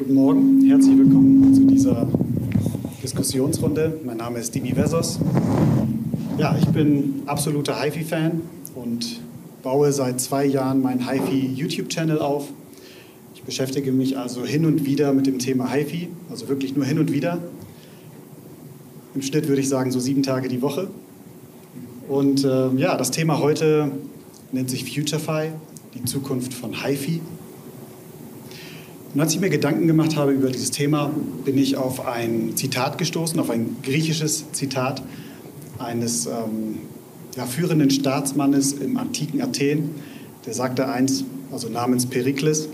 Guten Morgen, herzlich willkommen zu dieser Diskussionsrunde. Mein Name ist Dimi Vezos. Ja, ich bin absoluter HiFi-Fan und baue seit 2 Jahren meinen HiFi-YouTube-Channel auf. Ich beschäftige mich also hin und wieder mit dem Thema HiFi, also wirklich nur hin und wieder. Im Schnitt würde ich sagen so 7 Tage die Woche. Und ja, das Thema heute nennt sich FutureFi, die Zukunft von HiFi. Und als ich mir Gedanken gemacht habe über dieses Thema, bin ich auf ein Zitat gestoßen, auf ein griechisches Zitat eines führenden Staatsmannes im antiken Athen. Der sagte einst, also namens Perikles,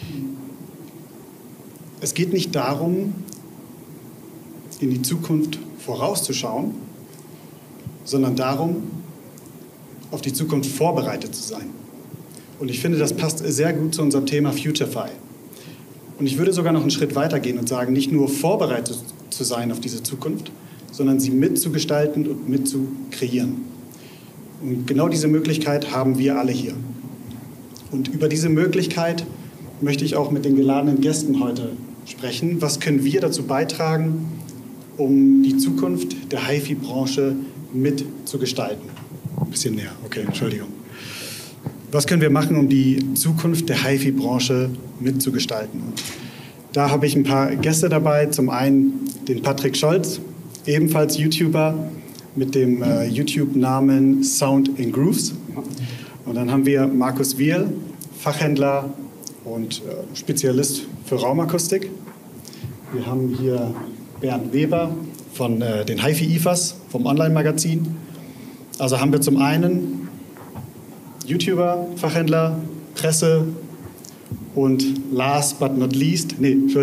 es geht nicht darum, in die Zukunft vorauszuschauen, sondern darum, auf die Zukunft vorbereitet zu sein. Und ich finde, das passt sehr gut zu unserem Thema FutureFi. Und ich würde sogar noch einen Schritt weiter gehen und sagen, nicht nur vorbereitet zu sein auf diese Zukunft, sondern sie mitzugestalten und mitzukreieren. Und genau diese Möglichkeit haben wir alle hier. Und über diese Möglichkeit möchte ich auch mit den geladenen Gästen heute sprechen. Was können wir dazu beitragen, um die Zukunft der HiFi-Branche mitzugestalten? Ein bisschen näher, okay, Entschuldigung. Was können wir machen, um die Zukunft der HiFi-Branche mitzugestalten? Und da habe ich ein paar Gäste dabei. Zum einen den Patrick Scholz, ebenfalls YouTuber mit dem YouTube-Namen Sound in Grooves. Und dann haben wir Markus Wiehl, Fachhändler und Spezialist für Raumakustik. Wir haben hier Bernd Weber von den HiFi-IFAs vom Online-Magazin. Also haben wir zum einen YouTuber, Fachhändler, Presse und last but not least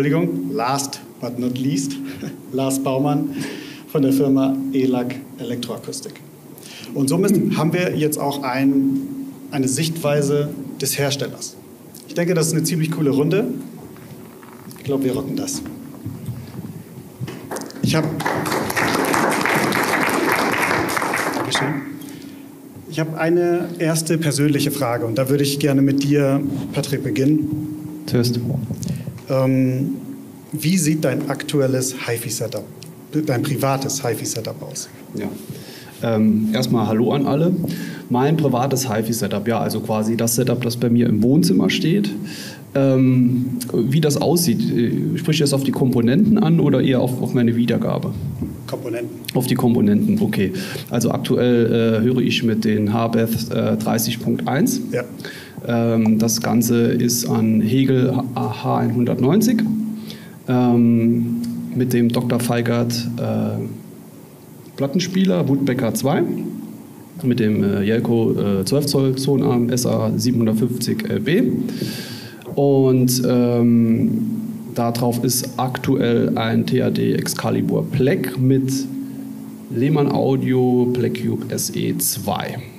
Lars Baumann von der Firma ELAC Elektroakustik. Und somit haben wir jetzt auch eine Sichtweise des Herstellers. Ich denke, das ist eine ziemlich coole Runde. Ich glaube, wir rocken das. Ich habe eine erste persönliche Frage und da würde ich gerne mit dir, Patrick, beginnen. Tschüss. Wie sieht dein aktuelles HiFi-Setup, dein privates HiFi-Setup aus? Ja. Erstmal Hallo an alle. Mein privates HiFi-Setup, ja, also quasi das Setup, das bei mir im Wohnzimmer steht. Wie das aussieht, sprichst du jetzt auf die Komponenten an oder eher auf meine Wiedergabe? Komponenten. Auf die Komponenten, okay. Also aktuell höre ich mit den HBEF 30.1. Ja. Das Ganze ist an Hegel H190 mit dem Dr. Feigert Plattenspieler Woodbecker 2 mit dem Jelco 12 Zoll Zonarm SA 750 LB. Und darauf ist aktuell ein TAD Excalibur Black mit Lehmann Audio Black Cube SE2.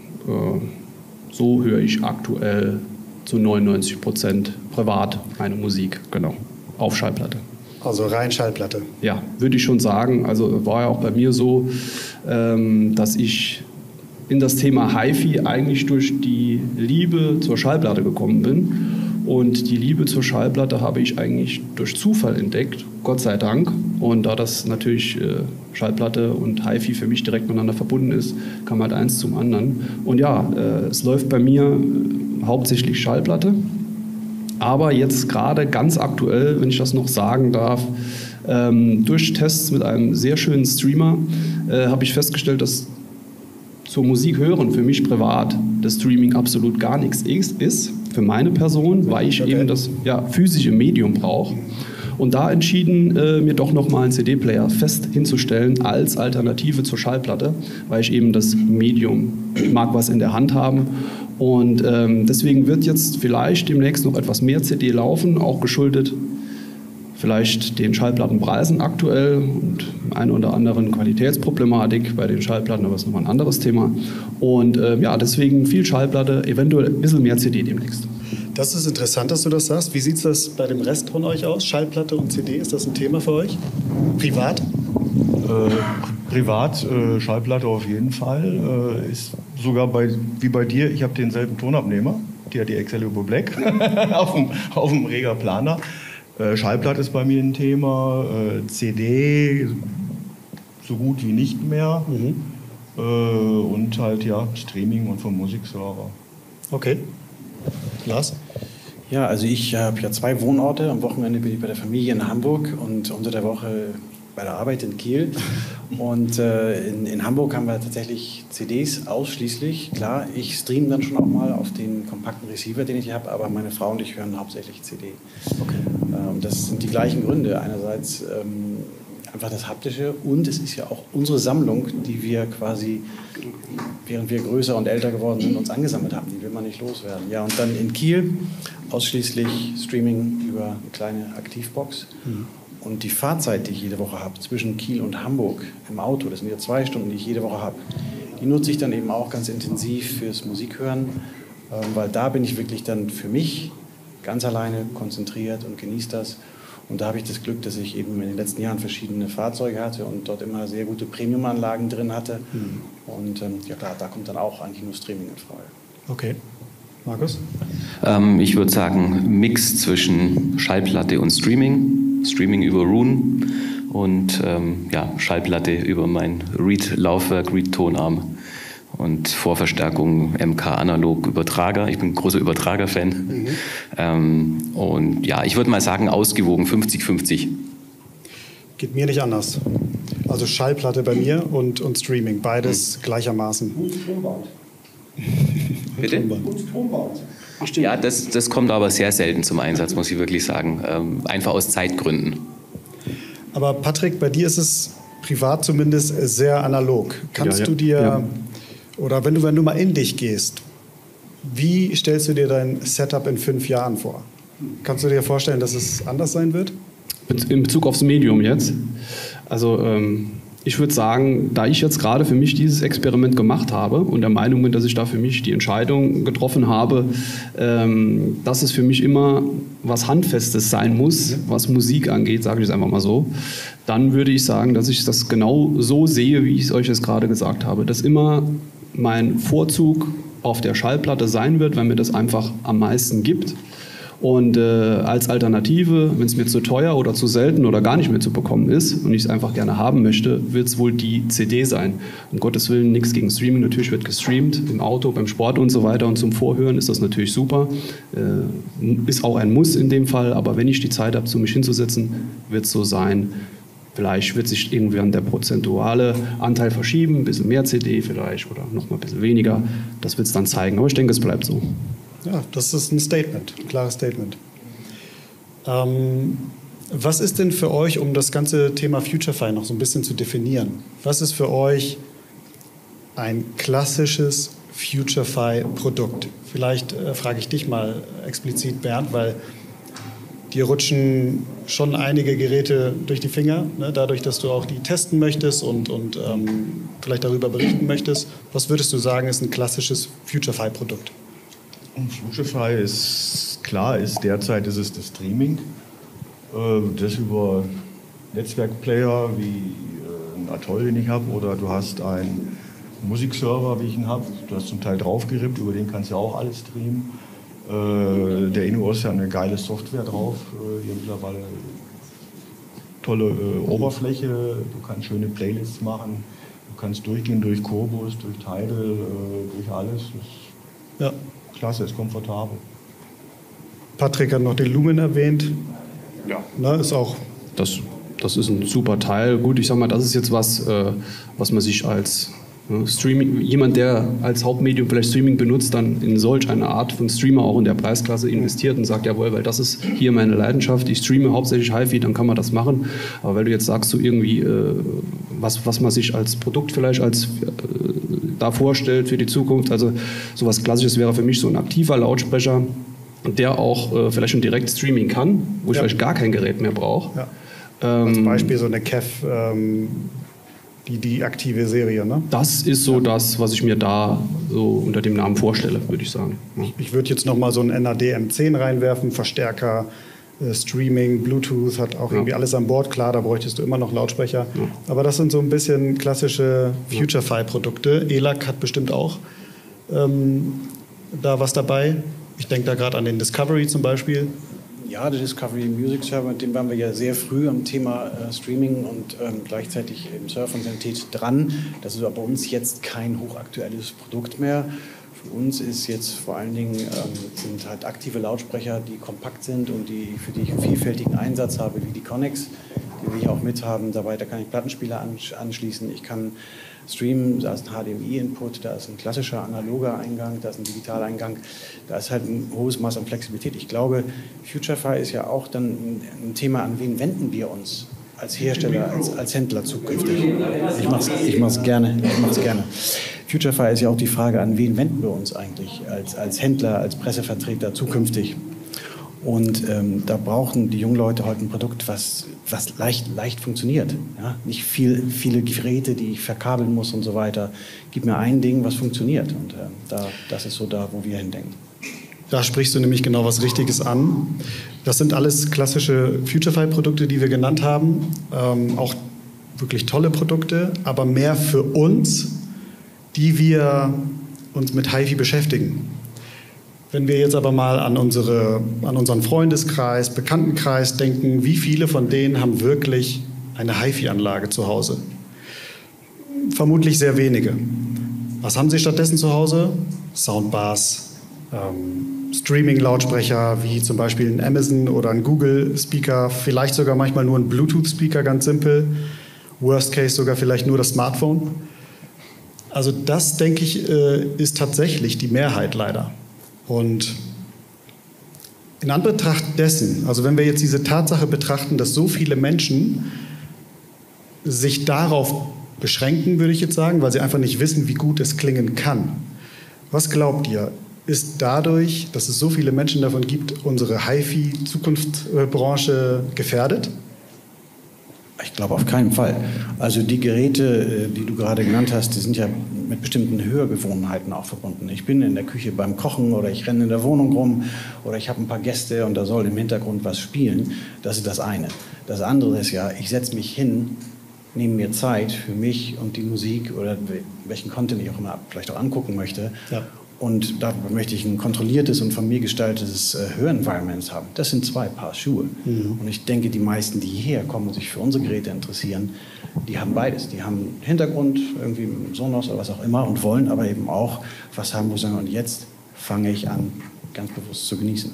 So höre ich aktuell zu 99% privat meine Musik, genau, auf Schallplatte. Also rein Schallplatte? Ja, würde ich schon sagen. Also war ja auch bei mir so, dass ich in das Thema HiFi eigentlich durch die Liebe zur Schallplatte gekommen bin. Und die Liebe zur Schallplatte habe ich eigentlich durch Zufall entdeckt, Gott sei Dank. Und da das natürlich Schallplatte und HiFi für mich direkt miteinander verbunden ist, kam halt eins zum anderen. Und ja, es läuft bei mir hauptsächlich Schallplatte. Aber jetzt gerade ganz aktuell, wenn ich das noch sagen darf, durch Tests mit einem sehr schönen Streamer habe ich festgestellt, dass zur Musik hören für mich privat das Streaming absolut gar nichts ist für meine Person, weil ich eben das physische Medium brauche. Und da entschieden, mir doch nochmal einen CD-Player fest hinzustellen als Alternative zur Schallplatte, weil ich eben das Medium, ich mag was in der Hand haben. Und deswegen wird jetzt vielleicht demnächst noch etwas mehr CD laufen, auch geschuldet vielleicht den Schallplattenpreisen aktuell und eine oder anderen Qualitätsproblematik bei den Schallplatten, aber das ist nochmal ein anderes Thema. Und deswegen viel Schallplatte, eventuell ein bisschen mehr CD demnächst. Das ist interessant, dass du das sagst. Wie sieht das bei dem Rest von euch aus? Schallplatte und CD, ist das ein Thema für euch? Privat? Privat, Schallplatte auf jeden Fall. Ist sogar wie bei dir, ich habe denselben Tonabnehmer, die Excalibur Black, auf dem Reger Planer. Schallplatte ist bei mir ein Thema, CD so gut wie nicht mehr und halt ja Streaming und vom Musikserver. Okay. Lars? Ja, also ich habe ja 2 Wohnorte. Am Wochenende bin ich bei der Familie in Hamburg und unter der Woche bei der Arbeit in Kiel. Und in Hamburg haben wir tatsächlich CDs ausschließlich. Klar, ich streame dann schon auch mal auf den kompakten Receiver, den ich hier habe, aber meine Frau und ich hören hauptsächlich CD. Okay. Das sind die gleichen Gründe. Einerseits einfach das Haptische und es ist ja auch unsere Sammlung, die wir quasi, während wir größer und älter geworden sind, uns angesammelt haben. Die will man nicht loswerden. Ja, und dann in Kiel ausschließlich Streaming über eine kleine Aktivbox. Und die Fahrzeit, die ich jede Woche habe, zwischen Kiel und Hamburg im Auto, das sind ja 2 Stunden, die ich jede Woche habe, die nutze ich dann eben auch ganz intensiv fürs Musikhören, weil da bin ich wirklich dann für mich ganz alleine konzentriert und genieße das. Und da habe ich das Glück, dass ich eben in den letzten Jahren verschiedene Fahrzeuge hatte und dort immer sehr gute Premium-Anlagen drin hatte. Und ja klar, da kommt dann auch eigentlich nur Streaming in Frage. Okay. Markus? Ich würde sagen, Mix zwischen Schallplatte und Streaming. Streaming über Rune und Schallplatte über mein Reed-Laufwerk, Reed-Tonarm. Und Vorverstärkung MK-Analog-Übertrager. Ich bin ein großer Übertrager-Fan. Und ja, ich würde mal sagen, ausgewogen 50-50. Geht mir nicht anders. Also Schallplatte bei mir und Streaming, beides gleichermaßen. Und Tonband. Bitte? Und Tonband. Ja, das kommt aber sehr selten zum Einsatz, muss ich wirklich sagen. Einfach aus Zeitgründen. Aber Patrick, bei dir ist es privat zumindest sehr analog. Kannst du dir, oder wenn du mal in dich gehst, wie stellst du dir dein Setup in 5 Jahren vor? Kannst du dir vorstellen, dass es anders sein wird? In Bezug aufs Medium jetzt? Also ich würde sagen, da ich jetzt gerade für mich dieses Experiment gemacht habe und der Meinung bin, dass ich da für mich die Entscheidung getroffen habe, dass es für mich immer was Handfestes sein muss, was Musik angeht, sage ich es einfach mal so, dann würde ich sagen, dass ich das genau so sehe, wie ich es euch jetzt gerade gesagt habe, dass immer mein Vorzug auf der Schallplatte sein wird, weil mir das einfach am meisten gibt. Und als Alternative, wenn es mir zu teuer oder zu selten oder gar nicht mehr zu bekommen ist und ich es einfach gerne haben möchte, wird es wohl die CD sein. Um Gottes Willen, nichts gegen Streaming. Natürlich wird gestreamt im Auto, beim Sport und so weiter. Und zum Vorhören ist das natürlich super. Ist auch ein Muss in dem Fall. Aber wenn ich die Zeit habe, mich hinzusetzen, wird es so sein. Vielleicht wird sich irgendwann der prozentuale Anteil verschieben. Ein bisschen mehr CD vielleicht oder noch mal ein bisschen weniger. Das wird es dann zeigen. Aber ich denke, es bleibt so. Ja, das ist ein Statement, ein klares Statement. Was ist denn für euch, um das ganze Thema FutureFi noch so ein bisschen zu definieren, was ist für euch ein klassisches FutureFi-Produkt? Vielleicht frage ich dich mal explizit, Bernd, weil dir rutschen schon einige Geräte durch die Finger, ne, dadurch, dass du auch die testen möchtest und vielleicht darüber berichten möchtest. Was würdest du sagen, ist ein klassisches FutureFi-Produkt? FutureFi ist klar, derzeit ist es das Streaming. Das über Netzwerkplayer wie ein Atoll, den ich habe, oder du hast einen Musikserver, wie ich ihn habe. Du hast zum Teil draufgerippt, über den kannst du auch alles streamen. Der Inno ist ja eine geile Software drauf, hier mittlerweile tolle Oberfläche, du kannst schöne Playlists machen, du kannst durchgehen durch Qobuz, durch Tidal, durch alles. Ja. Klasse, ist komfortabel. Patrick hat noch den Lumen erwähnt. Ja. Ne, ist auch. Das ist ein super Teil. Gut, ich sag mal, das ist jetzt was man sich als Streaming, jemand, der als Hauptmedium vielleicht Streaming benutzt, dann in solch eine Art von Streamer auch in der Preisklasse investiert und sagt, jawohl, weil das ist hier meine Leidenschaft, ich streame hauptsächlich HiFi, dann kann man das machen. Aber weil du jetzt sagst, so irgendwie, was man sich als Produkt vielleicht da vorstellt für die Zukunft, also sowas Klassisches wäre für mich so ein aktiver Lautsprecher, der auch vielleicht schon direkt Streaming kann, wo ich vielleicht gar kein Gerät mehr brauche. Ja. Als Beispiel so eine KEF, die aktive Serie, ne? Das ist so das, was ich mir da so unter dem Namen vorstelle, würde ich sagen. Ja. Ich würde jetzt nochmal so einen NAD M10 reinwerfen, Verstärker, Streaming, Bluetooth, hat auch irgendwie alles an Bord. Klar, da bräuchtest du immer noch Lautsprecher. Ja. Aber das sind so ein bisschen klassische FutureFi-Produkte. ELAC hat bestimmt auch da was dabei. Ich denke da gerade an den Discovery zum Beispiel. Ja, der Discovery Music Server, mit dem waren wir ja sehr früh am Thema Streaming und gleichzeitig im Surf-Funktionalität dran. Das ist aber bei uns jetzt kein hochaktuelles Produkt mehr. Für uns ist jetzt vor allen Dingen sind halt aktive Lautsprecher, die kompakt sind und für die ich einen vielfältigen Einsatz habe, wie die Connex, die wir hier auch mit haben. Da kann ich Plattenspieler anschließen, ich kann streamen, da ist ein HDMI-Input, da ist ein klassischer analoger Eingang, da ist ein Digitaleingang, da ist halt ein hohes Maß an Flexibilität. Ich glaube, Futurefy ist ja auch dann ein Thema, an wen wenden wir uns als Hersteller, als Händler zukünftig. Ich mach's gerne. Futurefy ist ja auch die Frage, an wen wenden wir uns eigentlich als Händler, als Pressevertreter zukünftig. Und da brauchen die jungen Leute heute ein Produkt, was leicht funktioniert. Ja? Nicht viele Geräte, die ich verkabeln muss und so weiter. Gib mir ein Ding, was funktioniert. Und das ist so da, wo wir hindenken. Da sprichst du nämlich genau was Richtiges an. Das sind alles klassische Futurefy-Produkte, die wir genannt haben. Auch wirklich tolle Produkte, aber mehr für uns, die wir uns mit HiFi beschäftigen. Wenn wir jetzt aber mal an unseren Freundeskreis, Bekanntenkreis denken, wie viele von denen haben wirklich eine HiFi-Anlage zu Hause? Vermutlich sehr wenige. Was haben sie stattdessen zu Hause? Soundbars, Streaming-Lautsprecher wie zum Beispiel ein Amazon oder ein Google-Speaker, vielleicht sogar manchmal nur ein Bluetooth-Speaker, ganz simpel. Worst case sogar vielleicht nur das Smartphone. Also das, denke ich, ist tatsächlich die Mehrheit leider. Und in Anbetracht dessen, also wenn wir jetzt diese Tatsache betrachten, dass so viele Menschen sich darauf beschränken, würde ich jetzt sagen, weil sie einfach nicht wissen, wie gut es klingen kann. Was glaubt ihr? Ist dadurch, dass es so viele Menschen davon gibt, unsere HiFi-Zukunftsbranche gefährdet? Ich glaube auf keinen Fall. Also die Geräte, die du gerade genannt hast, die sind ja mit bestimmten Hörgewohnheiten auch verbunden. Ich bin in der Küche beim Kochen oder ich renne in der Wohnung rum oder ich habe ein paar Gäste und da soll im Hintergrund was spielen. Das ist das eine. Das andere ist ja, ich setze mich hin, nehme mir Zeit für mich und die Musik oder welchen Content ich auch immer vielleicht auch angucken möchte. Ja. Und da möchte ich ein kontrolliertes und von mir gestaltetes Hörenvironment haben. Das sind 2 Paar Schuhe. Mhm. Und ich denke, die meisten, die hierher kommen und sich für unsere Geräte interessieren, die haben beides. Die haben einen Hintergrund, irgendwie mit Sonos oder was auch immer und wollen aber eben auch was haben, wo sie sagen, und jetzt fange ich an, ganz bewusst zu genießen.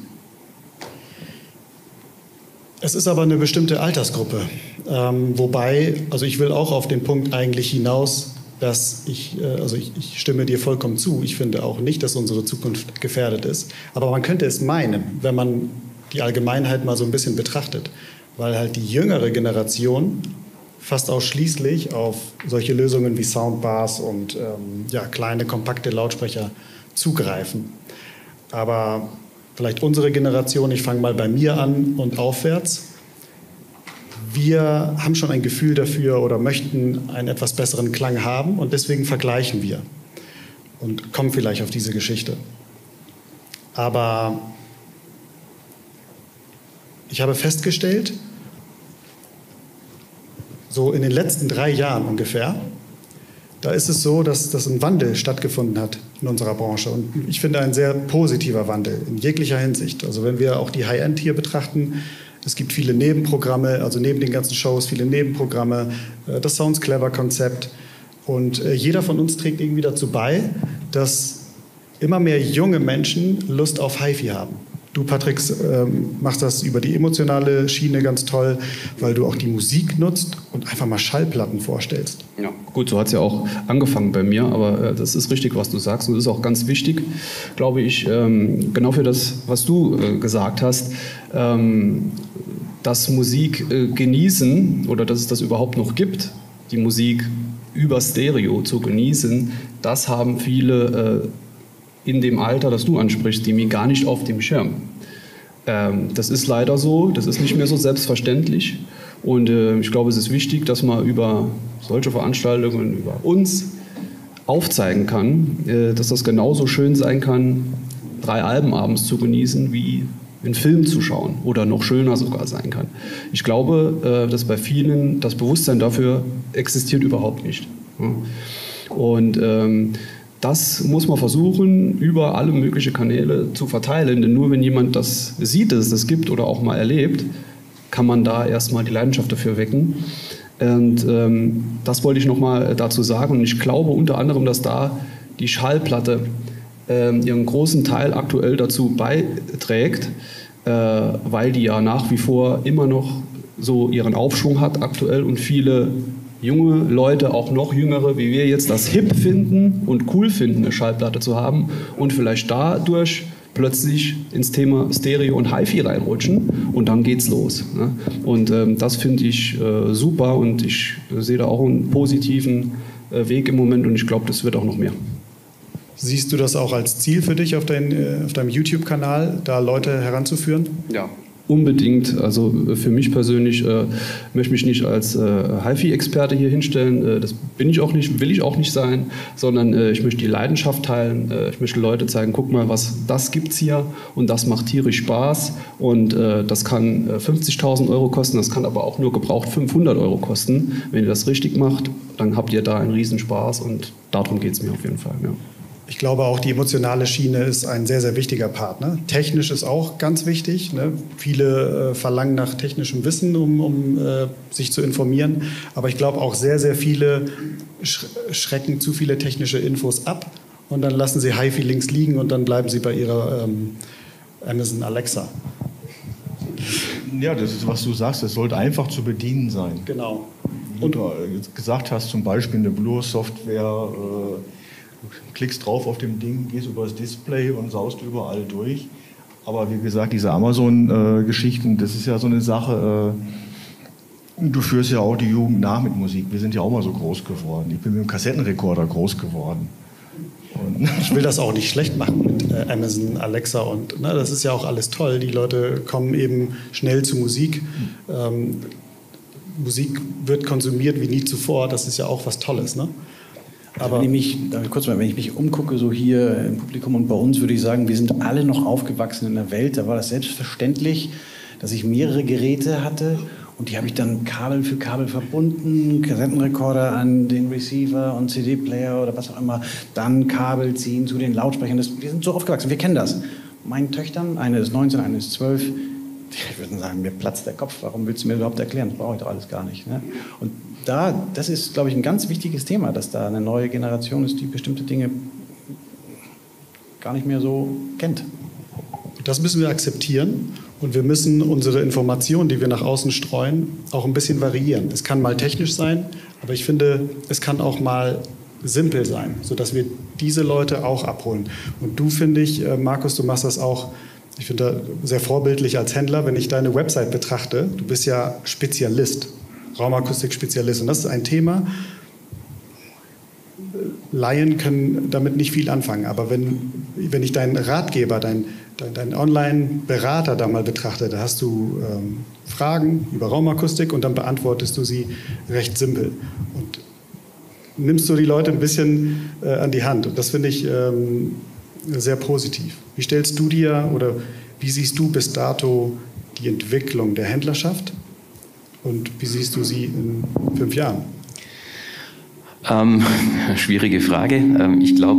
Es ist aber eine bestimmte Altersgruppe. Wobei, also ich will auch auf den Punkt eigentlich hinaus, dass ich stimme dir vollkommen zu. Ich finde auch nicht, dass unsere Zukunft gefährdet ist. Aber man könnte es meinen, wenn man die Allgemeinheit mal so ein bisschen betrachtet. Weil halt die jüngere Generation fast ausschließlich auf solche Lösungen wie Soundbars und kleine, kompakte Lautsprecher zugreifen. Aber vielleicht unsere Generation, ich fange mal bei mir an und aufwärts, wir haben schon ein Gefühl dafür oder möchten einen etwas besseren Klang haben und deswegen vergleichen wir und kommen vielleicht auf diese Geschichte. Aber ich habe festgestellt, so in den letzten 3 Jahren ungefähr, da ist es so, dass ein Wandel stattgefunden hat in unserer Branche. Und ich finde, ein sehr positiver Wandel in jeglicher Hinsicht. Also wenn wir auch die High-End hier betrachten, es gibt viele Nebenprogramme, also neben den ganzen Shows viele Nebenprogramme, das Sounds Clever-Konzept. Und jeder von uns trägt irgendwie dazu bei, dass immer mehr junge Menschen Lust auf HiFi haben. Du, Patrick, machst das über die emotionale Schiene ganz toll, weil du auch die Musik nutzt und einfach mal Schallplatten vorstellst. Ja, gut, so hat es ja auch angefangen bei mir, aber das ist richtig, was du sagst. Und das ist auch ganz wichtig, glaube ich, genau für das, was du gesagt hast, dass Musik genießen oder dass es das überhaupt noch gibt, die Musik über Stereo zu genießen, das haben viele in dem Alter, das du ansprichst, die mir gar nicht auf dem Schirm. Das ist leider so, das ist nicht mehr so selbstverständlich. Und ich glaube, es ist wichtig, dass man über solche Veranstaltungen, über uns aufzeigen kann, dass das genauso schön sein kann, 3 Alben abends zu genießen, wie einen Film zu schauen oder noch schöner sogar sein kann. Ich glaube, dass bei vielen das Bewusstsein dafür existiert überhaupt nicht. Und das muss man versuchen, über alle möglichen Kanäle zu verteilen. Denn nur wenn jemand das sieht, dass es das gibt oder auch mal erlebt, kann man da erstmal die Leidenschaft dafür wecken. Und das wollte ich nochmal dazu sagen. Und ich glaube unter anderem, dass da die Schallplatte ihren großen Teil aktuell dazu beiträgt, weil die ja nach wie vor immer noch so ihren Aufschwung hat aktuell und viele junge Leute, auch noch jüngere wie wir jetzt, das hip finden und cool finden, eine Schallplatte zu haben und vielleicht dadurch plötzlich ins Thema Stereo und Hi-Fi reinrutschen und dann geht's los. Ne? Und das finde ich super und ich sehe da auch einen positiven Weg im Moment und ich glaube, das wird auch noch mehr. Siehst du das auch als Ziel für dich auf deinem YouTube-Kanal, da Leute heranzuführen? Ja. Unbedingt. Also für mich persönlich möchte ich mich nicht als Hi-Fi-Experte hier hinstellen. Das bin ich auch nicht, will ich auch nicht sein, sondern ich möchte die Leidenschaft teilen. Ich möchte Leute zeigen, guck mal, das gibt's hier und das macht tierisch Spaß und das kann 50.000 Euro kosten, das kann aber auch nur gebraucht 500 Euro kosten. Wenn ihr das richtig macht, dann habt ihr da einen Riesenspaß und darum geht's mir auf jeden Fall. Ja. Ich glaube auch, die emotionale Schiene ist ein sehr, sehr wichtiger Part. Ne? Technisch ist auch ganz wichtig. Ne? Viele verlangen nach technischem Wissen, um sich zu informieren. Aber ich glaube auch sehr, sehr viele schrecken zu viele technische Infos ab und dann lassen sie Hi-Fi links liegen und dann bleiben sie bei ihrer Amazon Alexa. Ja, das ist, was du sagst, es sollte einfach zu bedienen sein. Genau. Und du gesagt hast, zum Beispiel eine Blur-Software, du klickst drauf auf dem Ding, gehst über das Display und saust überall durch. Aber wie gesagt, diese Amazon-Geschichten, das ist ja so eine Sache, du führst ja auch die Jugend nach mit Musik. Wir sind ja auch mal so groß geworden. Ich bin mit dem Kassettenrekorder groß geworden. Und ich will das auch nicht schlecht machen mit Amazon, Alexa und das ist ja auch alles toll. Die Leute kommen eben schnell zu Musik. Musik wird konsumiert wie nie zuvor. Das ist ja auch was Tolles, ne? Aber wenn ich mich umgucke, so hier im Publikum und bei uns, würde ich sagen, wir sind alle noch aufgewachsen in der Welt. Da war das selbstverständlich, dass ich mehrere Geräte hatte und die habe ich dann Kabel für Kabel verbunden, Kassettenrekorder an den Receiver und CD-Player oder was auch immer, dann Kabel ziehen zu den Lautsprechern. Wir sind so aufgewachsen, wir kennen das. Meinen Töchtern, eine ist 19, eine ist 12, ich würde sagen, mir platzt der Kopf. Warum willst du mir überhaupt erklären? Das brauche ich doch alles gar nicht. Ne? Und das ist, glaube ich, ein ganz wichtiges Thema, dass da eine neue Generation ist, die bestimmte Dinge gar nicht mehr so kennt. Das müssen wir akzeptieren und wir müssen unsere Informationen, die wir nach außen streuen, auch ein bisschen variieren. Es kann mal technisch sein, aber ich finde, es kann auch mal simpel sein, sodass wir diese Leute auch abholen. Und du, finde ich, Markus, du machst das auch, ich finde, sehr vorbildlich als Händler, wenn ich deine Website betrachte. Du bist ja Spezialist. Raumakustik-Spezialist. Und das ist ein Thema, Laien können damit nicht viel anfangen. Aber wenn ich deinen Ratgeber, deinen Online-Berater da mal betrachte, da hast du Fragen über Raumakustik und dann beantwortest du sie recht simpel. Und nimmst du die Leute ein bisschen an die Hand. Und das finde ich sehr positiv. Wie stellst du dir oder wie siehst du bis dato die Entwicklung der Händlerschaft? Und wie siehst du sie in 5 Jahren? Schwierige Frage. Ich glaube,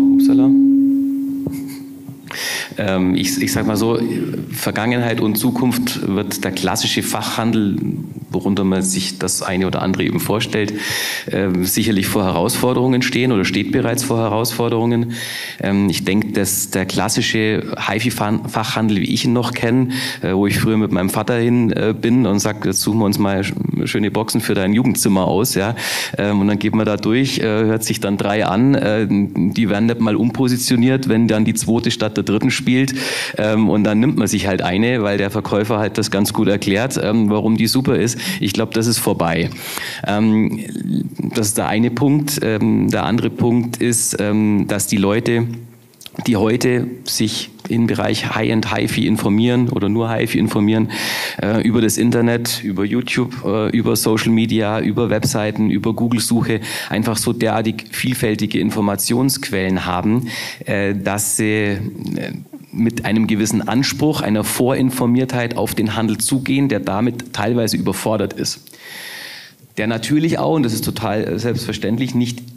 ich sage mal so, Vergangenheit und Zukunft wird der klassische Fachhandel, worunter man sich das eine oder andere eben vorstellt, sicherlich vor Herausforderungen stehen oder steht bereits vor Herausforderungen. Ich denke, dass der klassische Hi-Fi-Fachhandel, wie ich ihn noch kenne, wo ich früher mit meinem Vater hin bin und sage, jetzt suchen wir uns mal schöne Boxen für dein Jugendzimmer aus, ja, und dann geht man da durch, hört sich dann 3 an, die werden nicht mal umpositioniert, wenn dann die zweite statt der dritten spielt, und dann nimmt man sich halt eine, weil der Verkäufer halt das ganz gut erklärt, warum die super ist. Ich glaube, das ist vorbei. Das ist der eine Punkt. Der andere Punkt ist, dass die Leute, die heute sich im Bereich High-End Hi-Fi informieren oder nur Hi-Fi informieren, über das Internet, über YouTube, über Social Media, über Webseiten, über Google-Suche, einfach so derartig vielfältige Informationsquellen haben, dass sie mit einem gewissen Anspruch, einer Vorinformiertheit auf den Handel zugehen, der damit teilweise überfordert ist. Der natürlich auch, und das ist total selbstverständlich, nicht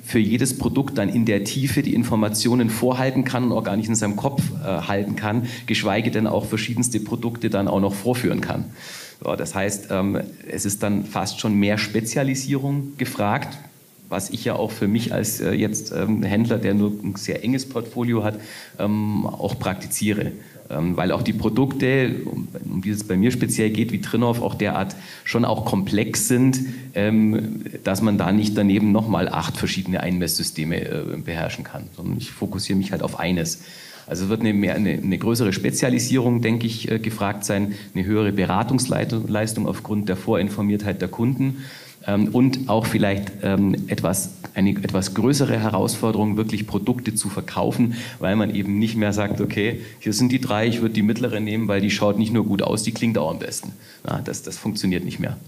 für jedes Produkt dann in der Tiefe die Informationen vorhalten kann und auch gar nicht in seinem Kopf halten kann, geschweige denn auch verschiedenste Produkte dann auch noch vorführen kann. So, das heißt, es ist dann fast schon mehr Spezialisierung gefragt, was ich ja auch für mich als jetzt Händler, der nur ein sehr enges Portfolio hat, auch praktiziere. Weil auch die Produkte, um die es bei mir speziell geht, wie Trinnov, auch derart schon auch komplex sind, dass man da nicht daneben nochmal 8 verschiedene Einmesssysteme beherrschen kann, sondern ich fokussiere mich halt auf eines. Also wird eine größere Spezialisierung, denke ich, gefragt sein, eine höhere Beratungsleistung aufgrund der Vorinformiertheit der Kunden. Und auch vielleicht eine etwas größere Herausforderung, wirklich Produkte zu verkaufen, weil man eben nicht mehr sagt, okay, hier sind die 3, ich würde die mittlere nehmen, weil die schaut nicht nur gut aus, die klingt auch am besten. Ja, das funktioniert nicht mehr.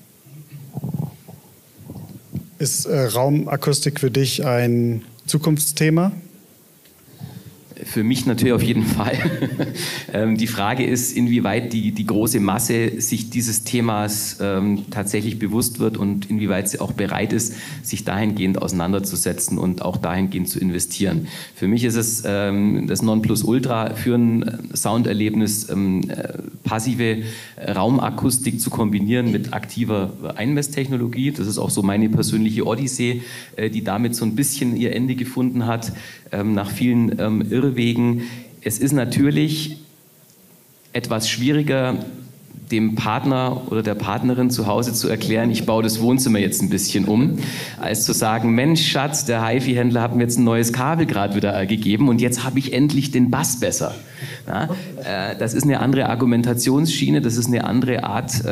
Ist Raumakustik für dich ein Zukunftsthema? Für mich natürlich auf jeden Fall. Die Frage ist, inwieweit die große Masse sich dieses Themas tatsächlich bewusst wird und inwieweit sie auch bereit ist, sich dahingehend auseinanderzusetzen und auch dahingehend zu investieren. Für mich ist es das Nonplusultra für ein Sounderlebnis, passive Raumakustik zu kombinieren mit aktiver Einmesstechnologie. Das ist auch so meine persönliche Odyssee, die damit so ein bisschen ihr Ende gefunden hat, nach vielen Irrwegen. Es ist natürlich etwas schwieriger, dem Partner oder der Partnerin zu Hause zu erklären, ich baue das Wohnzimmer jetzt ein bisschen um, als zu sagen, Mensch, Schatz, der HiFi-Händler hat mir jetzt ein neues Kabel gerade wieder gegeben und jetzt habe ich endlich den Bass besser. Ja, das ist eine andere Argumentationsschiene, das ist eine andere Art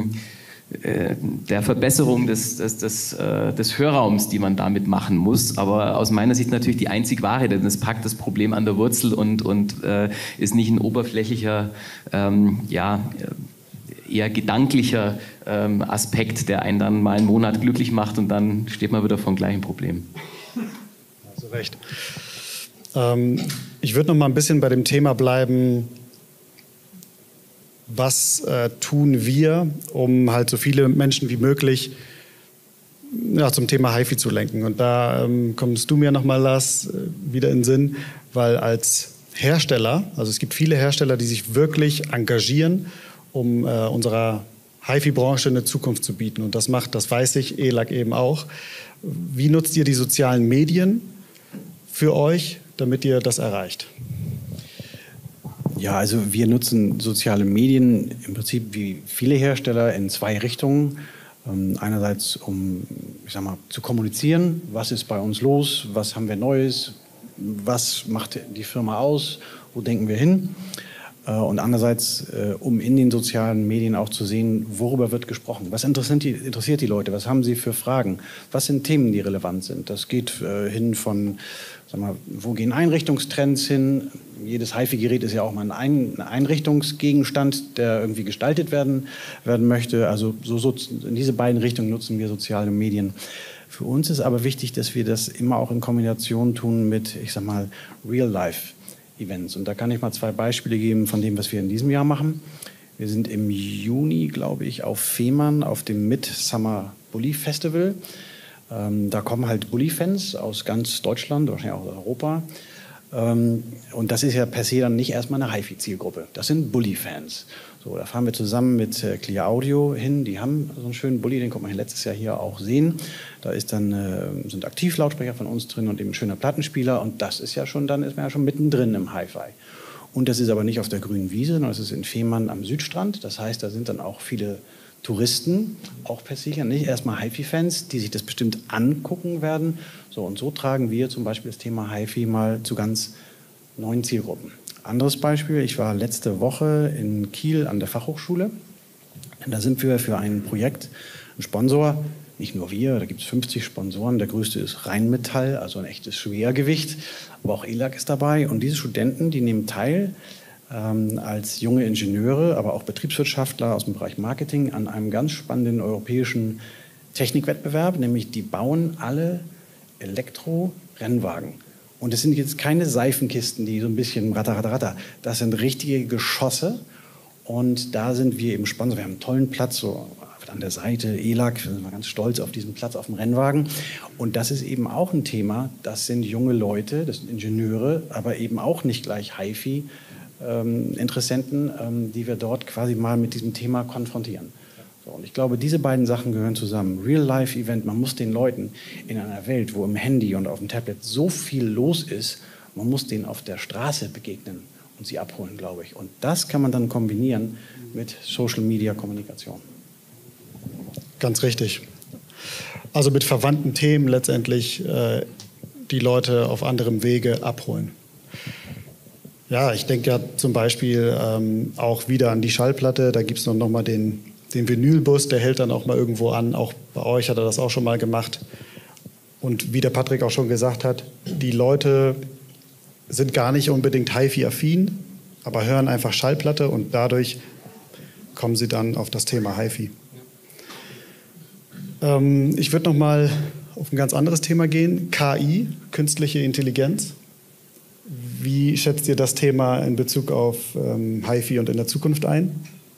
der Verbesserung des Hörraums, die man damit machen muss. Aber aus meiner Sicht natürlich die einzig wahre, denn es packt das Problem an der Wurzel und ist nicht ein oberflächlicher, eher gedanklicher Aspekt, der einen dann mal einen Monat glücklich macht und dann steht man wieder vor dem gleichen Problem. Hast du recht. Ich würde noch mal ein bisschen bei dem Thema bleiben, was tun wir, um halt so viele Menschen wie möglich zum Thema HiFi zu lenken. Und da kommst du mir nochmal, Lars, wieder in den Sinn, weil als Hersteller, also es gibt viele Hersteller, die sich wirklich engagieren, um unserer HiFi-Branche eine Zukunft zu bieten. Und das weiß ich, ELAC eben auch. Wie nutzt ihr die sozialen Medien für euch, damit ihr das erreicht? Ja, also wir nutzen soziale Medien im Prinzip wie viele Hersteller in 2 Richtungen. Einerseits, um zu kommunizieren, was ist bei uns los, was haben wir Neues, was macht die Firma aus, wo denken wir hin. Und andererseits, um in den sozialen Medien auch zu sehen, worüber wird gesprochen. Was interessiert die Leute? Was haben sie für Fragen? Was sind Themen, die relevant sind? Das geht hin von, wo gehen Einrichtungstrends hin? Jedes HiFi-Gerät ist ja auch mal ein Einrichtungsgegenstand, der irgendwie gestaltet werden möchte. Also in diese beiden Richtungen nutzen wir soziale Medien. Für uns ist aber wichtig, dass wir das immer auch in Kombination tun mit, Real-Life-Events. Und da kann ich mal 2 Beispiele geben von dem, was wir in diesem Jahr machen. Wir sind im Juni, glaube ich, auf Fehmarn auf dem Midsummer Bulli Festival. Da kommen halt Bulli-Fans aus ganz Deutschland, wahrscheinlich auch aus Europa. Und das ist ja per se dann nicht erstmal eine HiFi-Zielgruppe. Das sind Bulli-Fans. So, da fahren wir zusammen mit Clear Audio hin. Die haben so einen schönen Bulli, den konnte man letztes Jahr hier auch sehen. Da ist sind Aktivlautsprecher von uns drin und eben ein schöner Plattenspieler. Und das ist dann ist man ja schon mittendrin im Hi-Fi. Und das ist aber nicht auf der grünen Wiese, sondern es ist in Fehmarn am Südstrand. Das heißt, da sind dann auch viele Touristen, auch per se, nicht erstmal HiFi-Fans, die sich das bestimmt angucken werden. So, und so tragen wir zum Beispiel das Thema HiFi mal zu ganz neuen Zielgruppen. Anderes Beispiel, ich war letzte Woche in Kiel an der Fachhochschule. Da sind wir für ein Projekt ein Sponsor, nicht nur wir, da gibt es 50 Sponsoren. Der größte ist Rheinmetall, also ein echtes Schwergewicht. Aber auch ELAC ist dabei. Und diese Studenten, die nehmen teil als junge Ingenieure, aber auch Betriebswirtschaftler aus dem Bereich Marketing an einem ganz spannenden europäischen Technikwettbewerb, nämlich die bauen alle Elektro-Rennwagen. Und das sind jetzt keine Seifenkisten, die so ein bisschen ratter. Das sind richtige Geschosse. Und da sind wir eben Sponsor. Wir haben einen tollen Platz, so auf oft an der Seite, ELAC, wir sind mal ganz stolz auf diesen Platz auf dem Rennwagen. Und das ist eben auch ein Thema, das sind junge Leute, das sind Ingenieure, aber eben auch nicht gleich HiFi-Interessenten, die wir dort quasi mal mit diesem Thema konfrontieren. So, und ich glaube, diese beiden Sachen gehören zusammen. Real-Life-Event, man muss den Leuten in einer Welt, wo im Handy und auf dem Tablet so viel los ist, man muss denen auf der Straße begegnen und sie abholen, glaube ich. Und das kann man dann kombinieren mit Social-Media-Kommunikation. Ganz richtig. Also mit verwandten Themen letztendlich die Leute auf anderem Wege abholen. Ja, ich denke ja zum Beispiel auch wieder an die Schallplatte. Da gibt es noch mal den Vinylbus, der hält dann auch mal irgendwo an. Auch bei euch hat er das auch schon mal gemacht. Und wie der Patrick auch schon gesagt hat, die Leute sind gar nicht unbedingt HiFi-affin, aber hören einfach Schallplatte und dadurch kommen sie dann auf das Thema HiFi. Ich würde noch mal auf ein ganz anderes Thema gehen. KI, künstliche Intelligenz. Wie schätzt ihr das Thema in Bezug auf HiFi und in der Zukunft ein?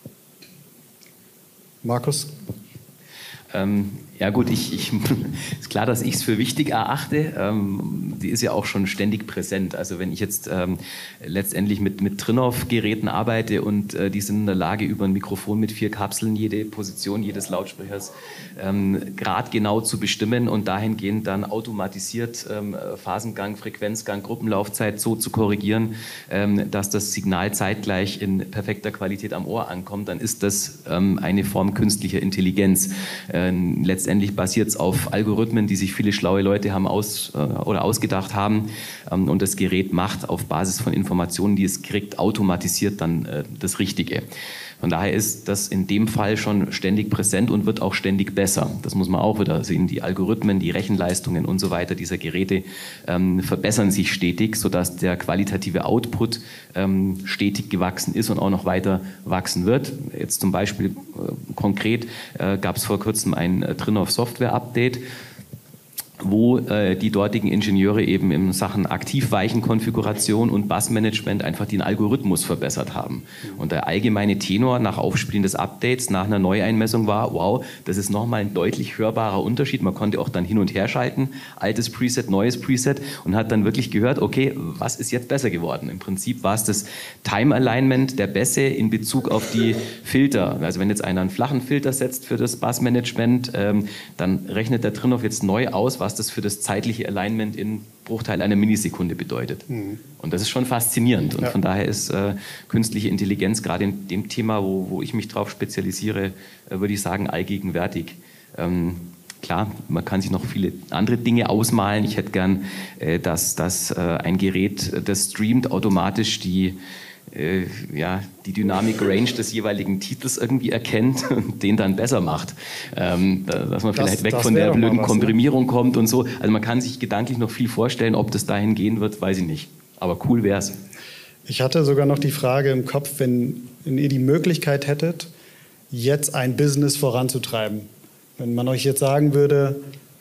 Markus? Ja gut, ist klar, dass ich es für wichtig erachte. Die ist ja auch schon ständig präsent. Also wenn ich jetzt letztendlich mit Trinnov-Geräten arbeite und die sind in der Lage, über ein Mikrofon mit 4 Kapseln jede Position jedes Lautsprechers gradgenau zu bestimmen und dahingehend dann automatisiert Phasengang, Frequenzgang, Gruppenlaufzeit so zu korrigieren, dass das Signal zeitgleich in perfekter Qualität am Ohr ankommt, dann ist das eine Form künstlicher Intelligenz. Letztendlich basiert es auf Algorithmen, die sich viele schlaue Leute haben ausgedacht haben. Und das Gerät macht auf Basis von Informationen, die es kriegt, automatisiert dann das Richtige. Von daher ist das in dem Fall schon ständig präsent und wird auch ständig besser. Das muss man auch wieder sehen. Die Algorithmen, die Rechenleistungen und so weiter dieser Geräte verbessern sich stetig, sodass der qualitative Output stetig gewachsen ist und auch noch weiter wachsen wird. Jetzt zum Beispiel konkret gab es vor kurzem ein Trinnov Software Update, wo die dortigen Ingenieure eben in Sachen Aktivweichenkonfiguration und Bassmanagement einfach den Algorithmus verbessert haben. Und der allgemeine Tenor nach Aufspielen des Updates, nach einer Neueinmessung war, wow, das ist nochmal ein deutlich hörbarer Unterschied. Man konnte auch dann hin und her schalten, altes Preset, neues Preset und hat dann wirklich gehört, okay, was ist jetzt besser geworden? Im Prinzip war es das Time Alignment der Bässe in Bezug auf die Filter. Also wenn jetzt einer einen flachen Filter setzt für das Bassmanagement, dann rechnet der Trinnov jetzt neu aus, was das für das zeitliche Alignment in Bruchteil einer Millisekunde bedeutet. Und das ist schon faszinierend. Und von daher ist künstliche Intelligenz gerade in dem Thema, wo ich mich drauf spezialisiere, würde ich sagen, allgegenwärtig. Klar, man kann sich noch viele andere Dinge ausmalen. Ich hätte gern, dass ein Gerät, das streamt, automatisch die Dynamic Range des jeweiligen Titels irgendwie erkennt und den dann besser macht. Dass man vielleicht weg von der blöden Komprimierung kommt und so. Also man kann sich gedanklich noch viel vorstellen, ob das dahin gehen wird, weiß ich nicht. Aber cool wäre es. Ich hatte sogar noch die Frage im Kopf, wenn ihr die Möglichkeit hättet, jetzt ein Business voranzutreiben. Wenn man euch jetzt sagen würde,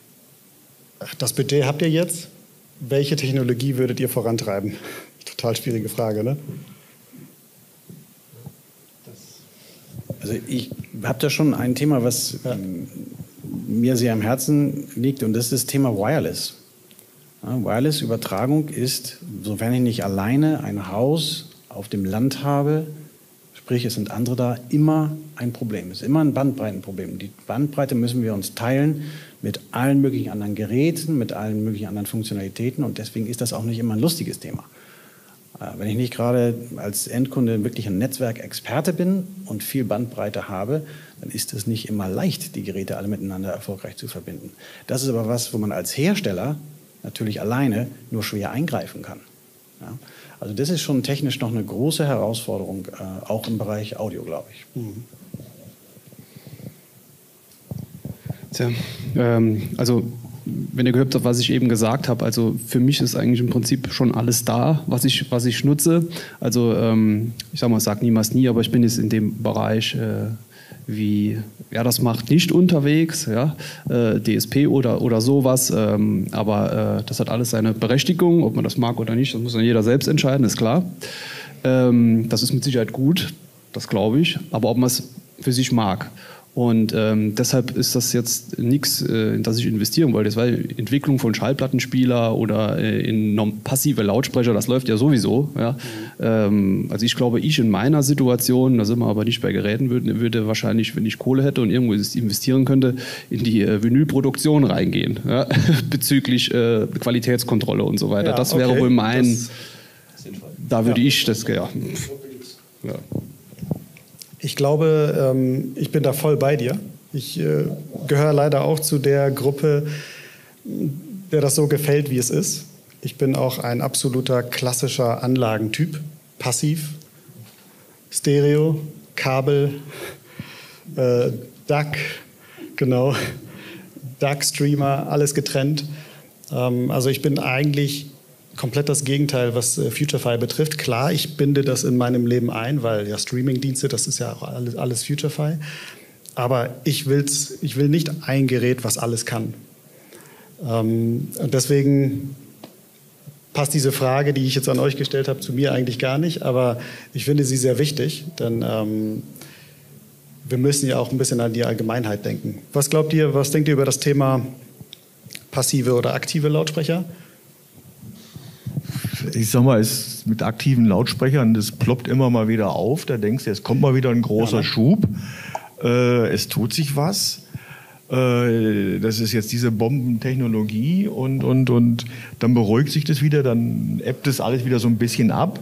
das Budget habt ihr jetzt, welche Technologie würdet ihr vorantreiben? Total schwierige Frage, ne? Also ich habe da schon ein Thema, was mir sehr am Herzen liegt, und das ist das Thema Wireless. Ja, Wireless-Übertragung ist, sofern ich nicht alleine ein Haus auf dem Land habe, sprich es sind andere da, immer ein Problem. Es ist immer ein Bandbreitenproblem. Die Bandbreite müssen wir uns teilen mit allen möglichen anderen Geräten, mit allen möglichen anderen Funktionalitäten, und deswegen ist das auch nicht immer ein lustiges Thema. Wenn ich nicht gerade als Endkunde wirklich ein Netzwerkexperte bin und viel Bandbreite habe, dann ist es nicht immer leicht, die Geräte alle miteinander erfolgreich zu verbinden. Das ist aber was, wo man als Hersteller natürlich alleine nur schwer eingreifen kann. Ja? Also das ist schon technisch noch eine große Herausforderung, auch im Bereich Audio, glaube ich. Tja, also wenn ihr gehört habt, was ich eben gesagt habe, also für mich ist eigentlich im Prinzip schon alles da, was ich nutze. Also ich sage niemals nie, aber ich bin jetzt in dem Bereich, das macht nicht unterwegs, ja, DSP oder sowas, aber das hat alles seine Berechtigung, ob man das mag oder nicht, das muss dann jeder selbst entscheiden, ist klar. Das ist mit Sicherheit gut, das glaube ich, aber ob man es für sich mag. Und deshalb ist das jetzt nichts, in das ich investieren wollte. Das war die Entwicklung von Schallplattenspieler oder in passive Lautsprecher, das läuft ja sowieso. Ja. Also ich glaube, ich in meiner Situation, da sind wir aber nicht bei Geräten, würde wahrscheinlich, wenn ich Kohle hätte und irgendwo investieren könnte, in die Vinylproduktion reingehen, ja, bezüglich Qualitätskontrolle und so weiter. Ja, das wäre wohl mein, da würde ich das, ja. Ich glaube, ich bin da voll bei dir. Ich gehöre leider auch zu der Gruppe, der das so gefällt, wie es ist. Ich bin auch ein absoluter klassischer Anlagentyp. Passiv, Stereo, Kabel, DAC, genau, DAC-Streamer, alles getrennt. Also ich bin eigentlich komplett das Gegenteil, was FutureFi betrifft. Klar, ich binde das in meinem Leben ein, weil ja Streamingdienste, das ist ja auch alles FutureFi. Aber ich will nicht ein Gerät, was alles kann. Und deswegen passt diese Frage, die ich jetzt an euch gestellt habe, zu mir eigentlich gar nicht. Aber ich finde sie sehr wichtig, denn wir müssen ja auch ein bisschen an die Allgemeinheit denken. Was glaubt ihr, was denkt ihr über das Thema passive oder aktive Lautsprecher? Ich sag mal, es mit aktiven Lautsprechern, das ploppt immer mal wieder auf. Da denkst du, es kommt mal wieder ein großer Schub. Es tut sich was. Das ist jetzt diese Bombentechnologie und dann beruhigt sich das wieder, dann ebbt das alles wieder so ein bisschen ab.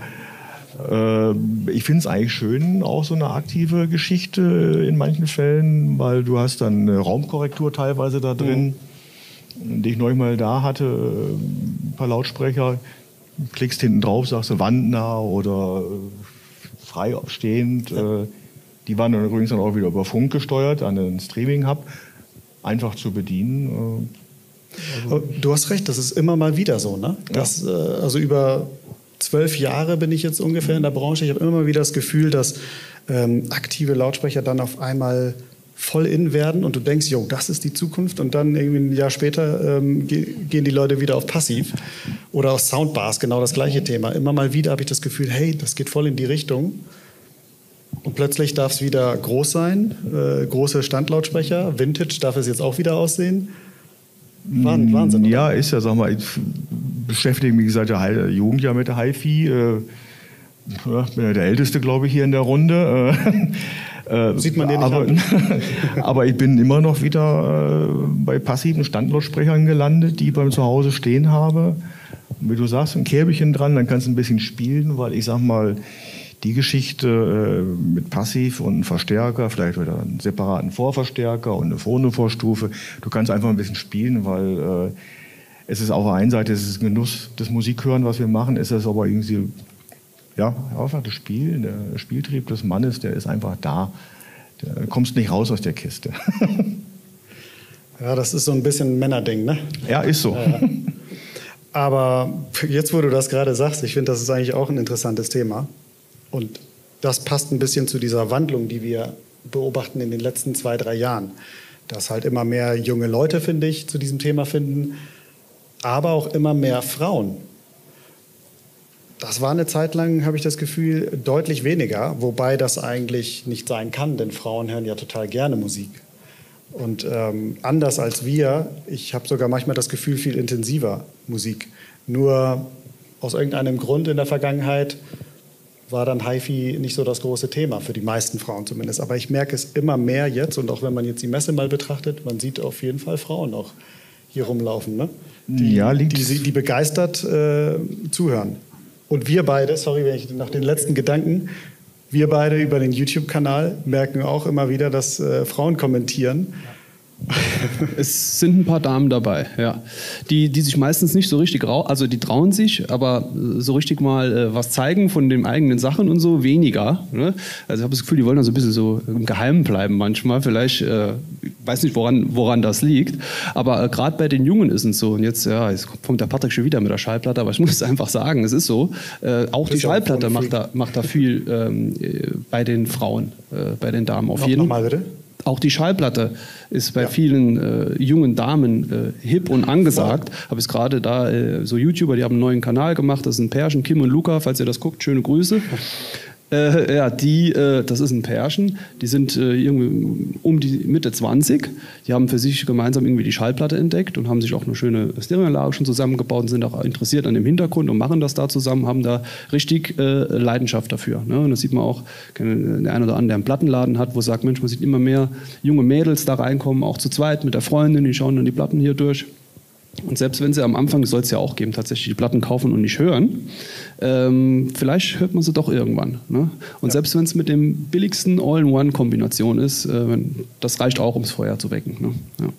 Ich finde es eigentlich schön, auch so eine aktive Geschichte in manchen Fällen, weil du hast dann eine Raumkorrektur teilweise da drin. Die ich neulich mal da hatte, ein paar Lautsprecher, klickst hinten drauf, sagst du wandnah oder frei stehend. Die waren dann übrigens dann auch wieder über Funk gesteuert an den Streaming-Hub. Einfach zu bedienen. Du hast recht, das ist immer mal wieder so. Ne? Das, also über 12 Jahre bin ich jetzt ungefähr in der Branche. Ich habe immer wieder das Gefühl, dass aktive Lautsprecher dann auf einmal voll in werden und du denkst, jo, das ist die Zukunft und dann irgendwie ein Jahr später gehen die Leute wieder auf passiv. Oder auf Soundbars, genau das gleiche Thema. Immer mal wieder habe ich das Gefühl, hey, das geht voll in die Richtung. Und plötzlich darf es wieder groß sein, große Standlautsprecher, Vintage darf es jetzt auch wieder aussehen. Wahnsinn. Oder? Ja, ist ja, sag mal, ich beschäftige mich seit der Jugend ja mit der HiFi. Ich bin ja der Älteste, glaube ich, hier in der Runde. Sieht man den nicht an. Aber ich bin immer noch wieder bei passiven Standlautsprechern gelandet, die ich beim Zuhause stehen habe. Und wie du sagst, ein Kärbchen dran, dann kannst du ein bisschen spielen, weil ich sag mal, die Geschichte mit Passiv und einem Verstärker, vielleicht wieder einen separaten Vorverstärker und eine Phono-Vorstufe, du kannst einfach ein bisschen spielen, weil es ist auf der einen Seite, es ist Genuss des Musikhören, was wir machen, ist es aber irgendwie, ja, einfach das Spiel, der Spieltrieb des Mannes, der ist einfach da. Du kommst nicht raus aus der Kiste. Ja, das ist so ein bisschen ein Männerding, ne? Ja, ist so. Aber jetzt, wo du das gerade sagst, ich finde, das ist eigentlich auch ein interessantes Thema. Und das passt ein bisschen zu dieser Wandlung, die wir beobachten in den letzten 2-3 Jahren. Dass halt immer mehr junge Leute, finde ich, zu diesem Thema finden, aber auch immer mehr Frauen. Das war eine Zeit lang, habe ich das Gefühl, deutlich weniger, wobei das eigentlich nicht sein kann, denn Frauen hören ja total gerne Musik. Und anders als wir, ich habe sogar manchmal das Gefühl, viel intensiver Musik. Nur aus irgendeinem Grund in der Vergangenheit war dann HiFi nicht so das große Thema, für die meisten Frauen zumindest. Aber ich merke es immer mehr jetzt, und auch wenn man jetzt die Messe mal betrachtet, man sieht auf jeden Fall Frauen auch hier rumlaufen, ne? Die begeistert zuhören. Und wir beide, sorry, wenn ich nach den letzten Gedanken, wir beide über den YouTube-Kanal merken auch immer wieder, dass Frauen kommentieren. Es sind ein paar Damen dabei, ja. Die sich meistens nicht so richtig, also die trauen sich, aber so richtig mal was zeigen von den eigenen Sachen und so weniger. Ne? Also ich habe das Gefühl, die wollen dann so ein bisschen so im Geheimen bleiben manchmal. Vielleicht, ich weiß nicht, woran das liegt, aber gerade bei den Jungen ist es so. Und jetzt kommt der Patrick schon wieder mit der Schallplatte, aber ich muss einfach sagen, es ist so. Auch die Schallplatte macht da viel bei den Frauen, bei den Damen auf jeden Fall. Nochmal bitte. Auch die Schallplatte ist bei vielen jungen Damen hip und angesagt. Habe ich gerade da so YouTuber, die haben einen neuen Kanal gemacht. Das sind Pärchen, Kim und Luca. Falls ihr das guckt, schöne Grüße. Das ist ein Pärchen, die sind irgendwie um die Mitte 20, die haben für sich gemeinsam irgendwie die Schallplatte entdeckt und haben sich auch eine schöne Stereoanlage schon zusammengebaut und sind auch interessiert an dem Hintergrund und machen das da zusammen, haben da richtig Leidenschaft dafür. Ne? Und das sieht man auch, der eine oder andere, der einen Plattenladen hat, wo sagt, Mensch, man sieht immer mehr junge Mädels da reinkommen, auch zu zweit mit der Freundin, die schauen dann die Platten hier durch. Und selbst wenn sie am Anfang, soll es ja auch geben, tatsächlich die Platten kaufen und nicht hören, vielleicht hört man sie doch irgendwann. Ne? Und selbst wenn es mit dem billigsten All-in-One-Kombination ist, das reicht auch, um das Feuer zu wecken. Ne? Ja.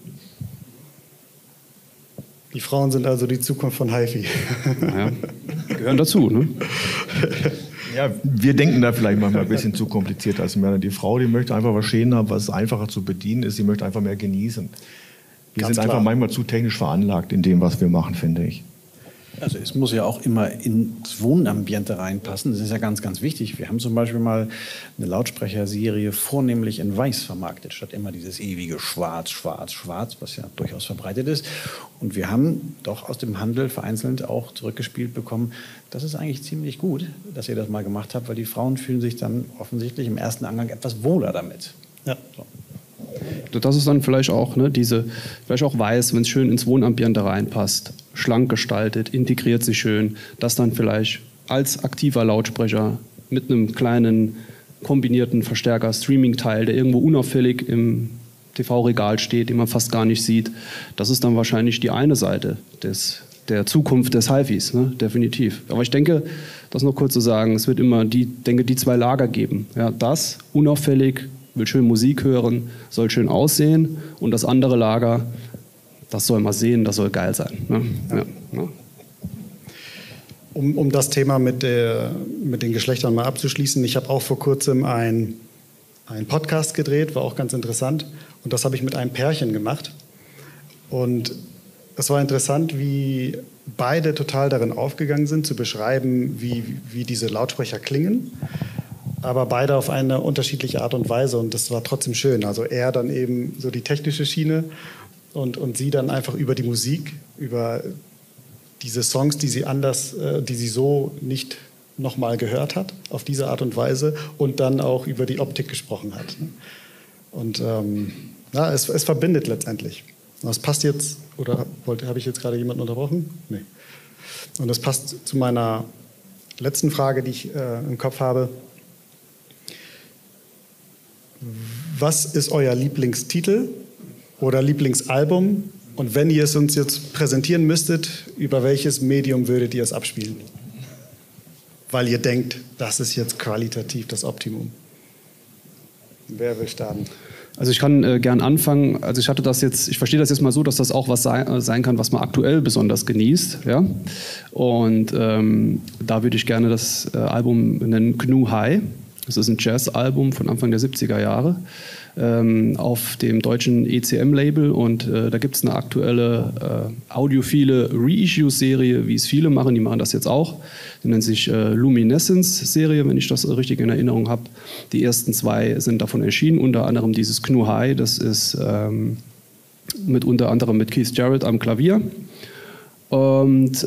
Die Frauen sind also die Zukunft von HiFi. Ja, gehören dazu. Ne? Ja, wir denken da vielleicht manchmal ein bisschen zu kompliziert als Männer. Die Frau, die möchte einfach was stehen haben, was einfacher zu bedienen ist. Sie möchte einfach mehr genießen. Wir sind einfach manchmal zu technisch veranlagt in dem, was wir machen, finde ich. Also es muss ja auch immer ins Wohnambiente reinpassen. Das ist ja ganz, ganz wichtig. Wir haben zum Beispiel mal eine Lautsprecherserie vornehmlich in Weiß vermarktet, statt immer dieses ewige Schwarz, Schwarz, Schwarz, was ja durchaus verbreitet ist. Und wir haben doch aus dem Handel vereinzelt auch zurückgespielt bekommen, das ist eigentlich ziemlich gut, dass ihr das mal gemacht habt, weil die Frauen fühlen sich dann offensichtlich im ersten Angang etwas wohler damit. Ja. So. Das ist dann vielleicht auch, ne, vielleicht auch weiß, wenn es schön ins Wohnambiente reinpasst, schlank gestaltet, integriert sich schön, das dann vielleicht als aktiver Lautsprecher mit einem kleinen kombinierten Verstärker, Streaming-Teil, der irgendwo unauffällig im TV-Regal steht, den man fast gar nicht sieht. Das ist dann wahrscheinlich die eine Seite der Zukunft des HiFis, ne? Definitiv. Aber ich denke, das noch kurz zu sagen, es wird immer die zwei Lager geben. Ja, das unauffällig, will schön Musik hören, soll schön aussehen, und das andere Lager, das soll mal sehen, das soll geil sein. Ne? Ja. Ja. Um das Thema mit den Geschlechtern mal abzuschließen, ich habe auch vor kurzem einen Podcast gedreht, war auch ganz interessant, und das habe ich mit einem Pärchen gemacht. Und es war interessant, wie beide total darin aufgegangen sind, zu beschreiben, wie diese Lautsprecher klingen, aber beide auf eine unterschiedliche Art und Weise, und das war trotzdem schön. Also er dann eben so die technische Schiene und sie dann einfach über die Musik, über diese Songs, die sie so nicht nochmal gehört hat, auf diese Art und Weise, und dann auch über die Optik gesprochen hat. Und es verbindet letztendlich. Das passt jetzt, oder habe ich jetzt gerade jemanden unterbrochen? Nee. Und das passt zu meiner letzten Frage, die ich im Kopf habe. Was ist euer Lieblingstitel oder Lieblingsalbum? Und wenn ihr es uns jetzt präsentieren müsstet, über welches Medium würdet ihr es abspielen? Weil ihr denkt, das ist jetzt qualitativ das Optimum. Wer will starten? Also ich kann gern anfangen. Also ich verstehe das jetzt mal so, dass das auch was sein kann, was man aktuell besonders genießt. Ja? Und da würde ich gerne das Album nennen GNU High. Das ist ein Jazz-Album von Anfang der 70er Jahre auf dem deutschen ECM-Label, und da gibt es eine aktuelle audiophile Reissue-Serie, wie es viele machen, die machen das jetzt auch. Die nennt sich Luminescence-Serie, wenn ich das richtig in Erinnerung habe. Die ersten 2 sind davon erschienen, unter anderem dieses GNU High, das ist unter anderem mit Keith Jarrett am Klavier. Und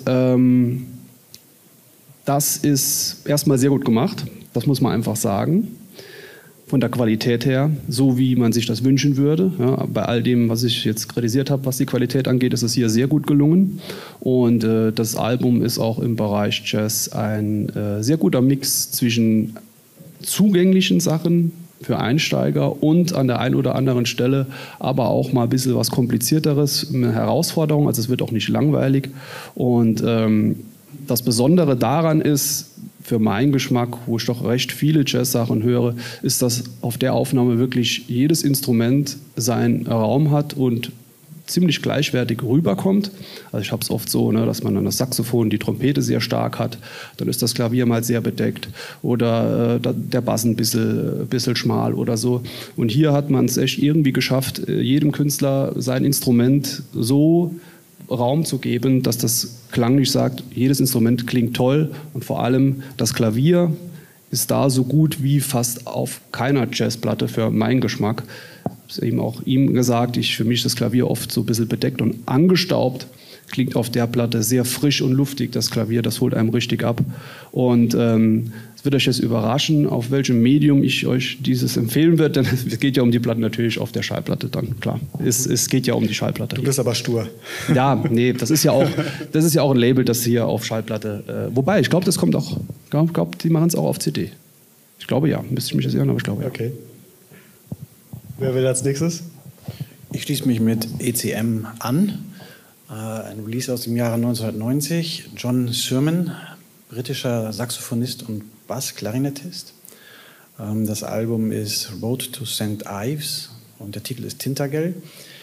das ist erstmal sehr gut gemacht, das muss man einfach sagen. Von der Qualität her, so wie man sich das wünschen würde. Ja, bei all dem, was ich jetzt kritisiert habe, was die Qualität angeht, ist es hier sehr gut gelungen. Und das Album ist auch im Bereich Jazz ein sehr guter Mix zwischen zugänglichen Sachen für Einsteiger und an der einen oder anderen Stelle aber auch mal ein bisschen was Komplizierteres, eine Herausforderung. Also es wird auch nicht langweilig. Und das Besondere daran ist, für meinen Geschmack, wo ich doch recht viele Jazz-Sachen höre, ist, dass auf der Aufnahme wirklich jedes Instrument seinen Raum hat und ziemlich gleichwertig rüberkommt. Also ich habe es oft so, ne, dass man dann das Saxophon, die Trompete sehr stark hat, dann ist das Klavier mal sehr bedeckt oder der Bass ein bisschen schmal oder so. Und hier hat man es echt irgendwie geschafft, jedem Künstler sein Instrument so Raum zu geben, dass das klanglich sagt, jedes Instrument klingt toll, und vor allem das Klavier ist da so gut wie fast auf keiner Jazzplatte für meinen Geschmack. Ich habe es eben auch ihm gesagt, für mich ist das Klavier oft so ein bisschen bedeckt und angestaubt. klingt auf der Platte sehr frisch und luftig, das Klavier, das holt einem richtig ab. Und es wird euch jetzt überraschen, auf welchem Medium ich euch dieses empfehlen werde, denn es geht ja um die Platte natürlich auf der Schallplatte dann, klar. Es geht ja um die Schallplatte. Du bist aber stur. Ja, nee, das ist ja auch ein Label, das hier auf Schallplatte, wobei, ich glaube, das kommt auch, die machen es auch auf CD. Ich glaube ja, müsste ich mich jetzt irren, aber ich glaube ja. Okay. Wer will als nächstes? Ich schließe mich mit ECM an. Ein Release aus dem Jahre 1990. John Surman, britischer Saxophonist und Bassklarinettist. Das Album ist Road to St. Ives und der Titel ist Tintagel.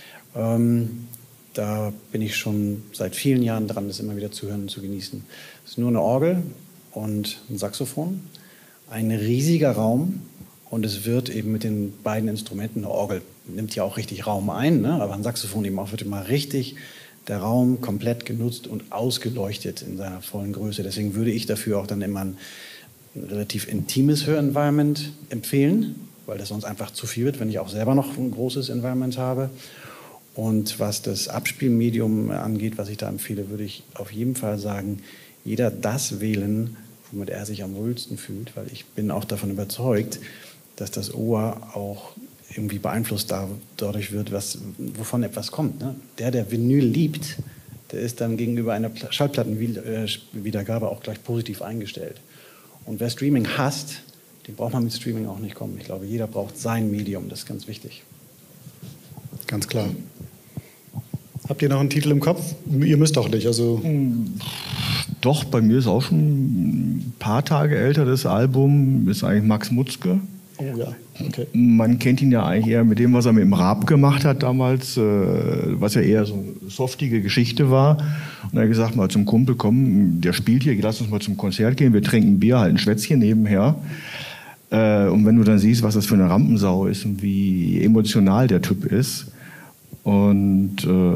Da bin ich schon seit vielen Jahren dran, das immer wieder zu hören und zu genießen. Es ist nur eine Orgel und ein Saxophon. Ein riesiger Raum und es wird eben mit den beiden Instrumenten, eine Orgel nimmt ja auch richtig Raum ein, ne? Aber ein Saxophon eben auch, wird immer richtig der Raum komplett genutzt und ausgeleuchtet in seiner vollen Größe. Deswegen würde ich dafür auch dann immer ein relativ intimes Hör-Environment empfehlen, weil das sonst einfach zu viel wird, wenn ich auch selber noch ein großes Environment habe. Und was das Abspielmedium angeht, was ich da empfehle, würde ich auf jeden Fall sagen, jeder das wählen, womit er sich am wohlsten fühlt, weil ich bin auch davon überzeugt, dass das Ohr auch irgendwie beeinflusst dadurch wird, wovon etwas kommt. Ne? Der Vinyl liebt, der ist dann gegenüber einer Schallplattenwiedergabe auch gleich positiv eingestellt. Und wer Streaming hasst, den braucht man mit Streaming auch nicht kommen. Ich glaube, jeder braucht sein Medium, das ist ganz wichtig. Ganz klar. Habt ihr noch einen Titel im Kopf? Ihr müsst doch nicht, also... Doch, bei mir ist auch schon ein paar Tage älter das Album, ist eigentlich Max Mutzke. Oh ja, okay. Man kennt ihn ja eigentlich eher mit dem, was er mit dem Raab gemacht hat damals, was ja eher so eine softige Geschichte war. Und er hat gesagt, mal zum Kumpel, komm, der spielt hier, lass uns mal zum Konzert gehen, wir trinken Bier, halt ein Schwätzchen nebenher. Und wenn du dann siehst, was das für eine Rampensau ist und wie emotional der Typ ist. Und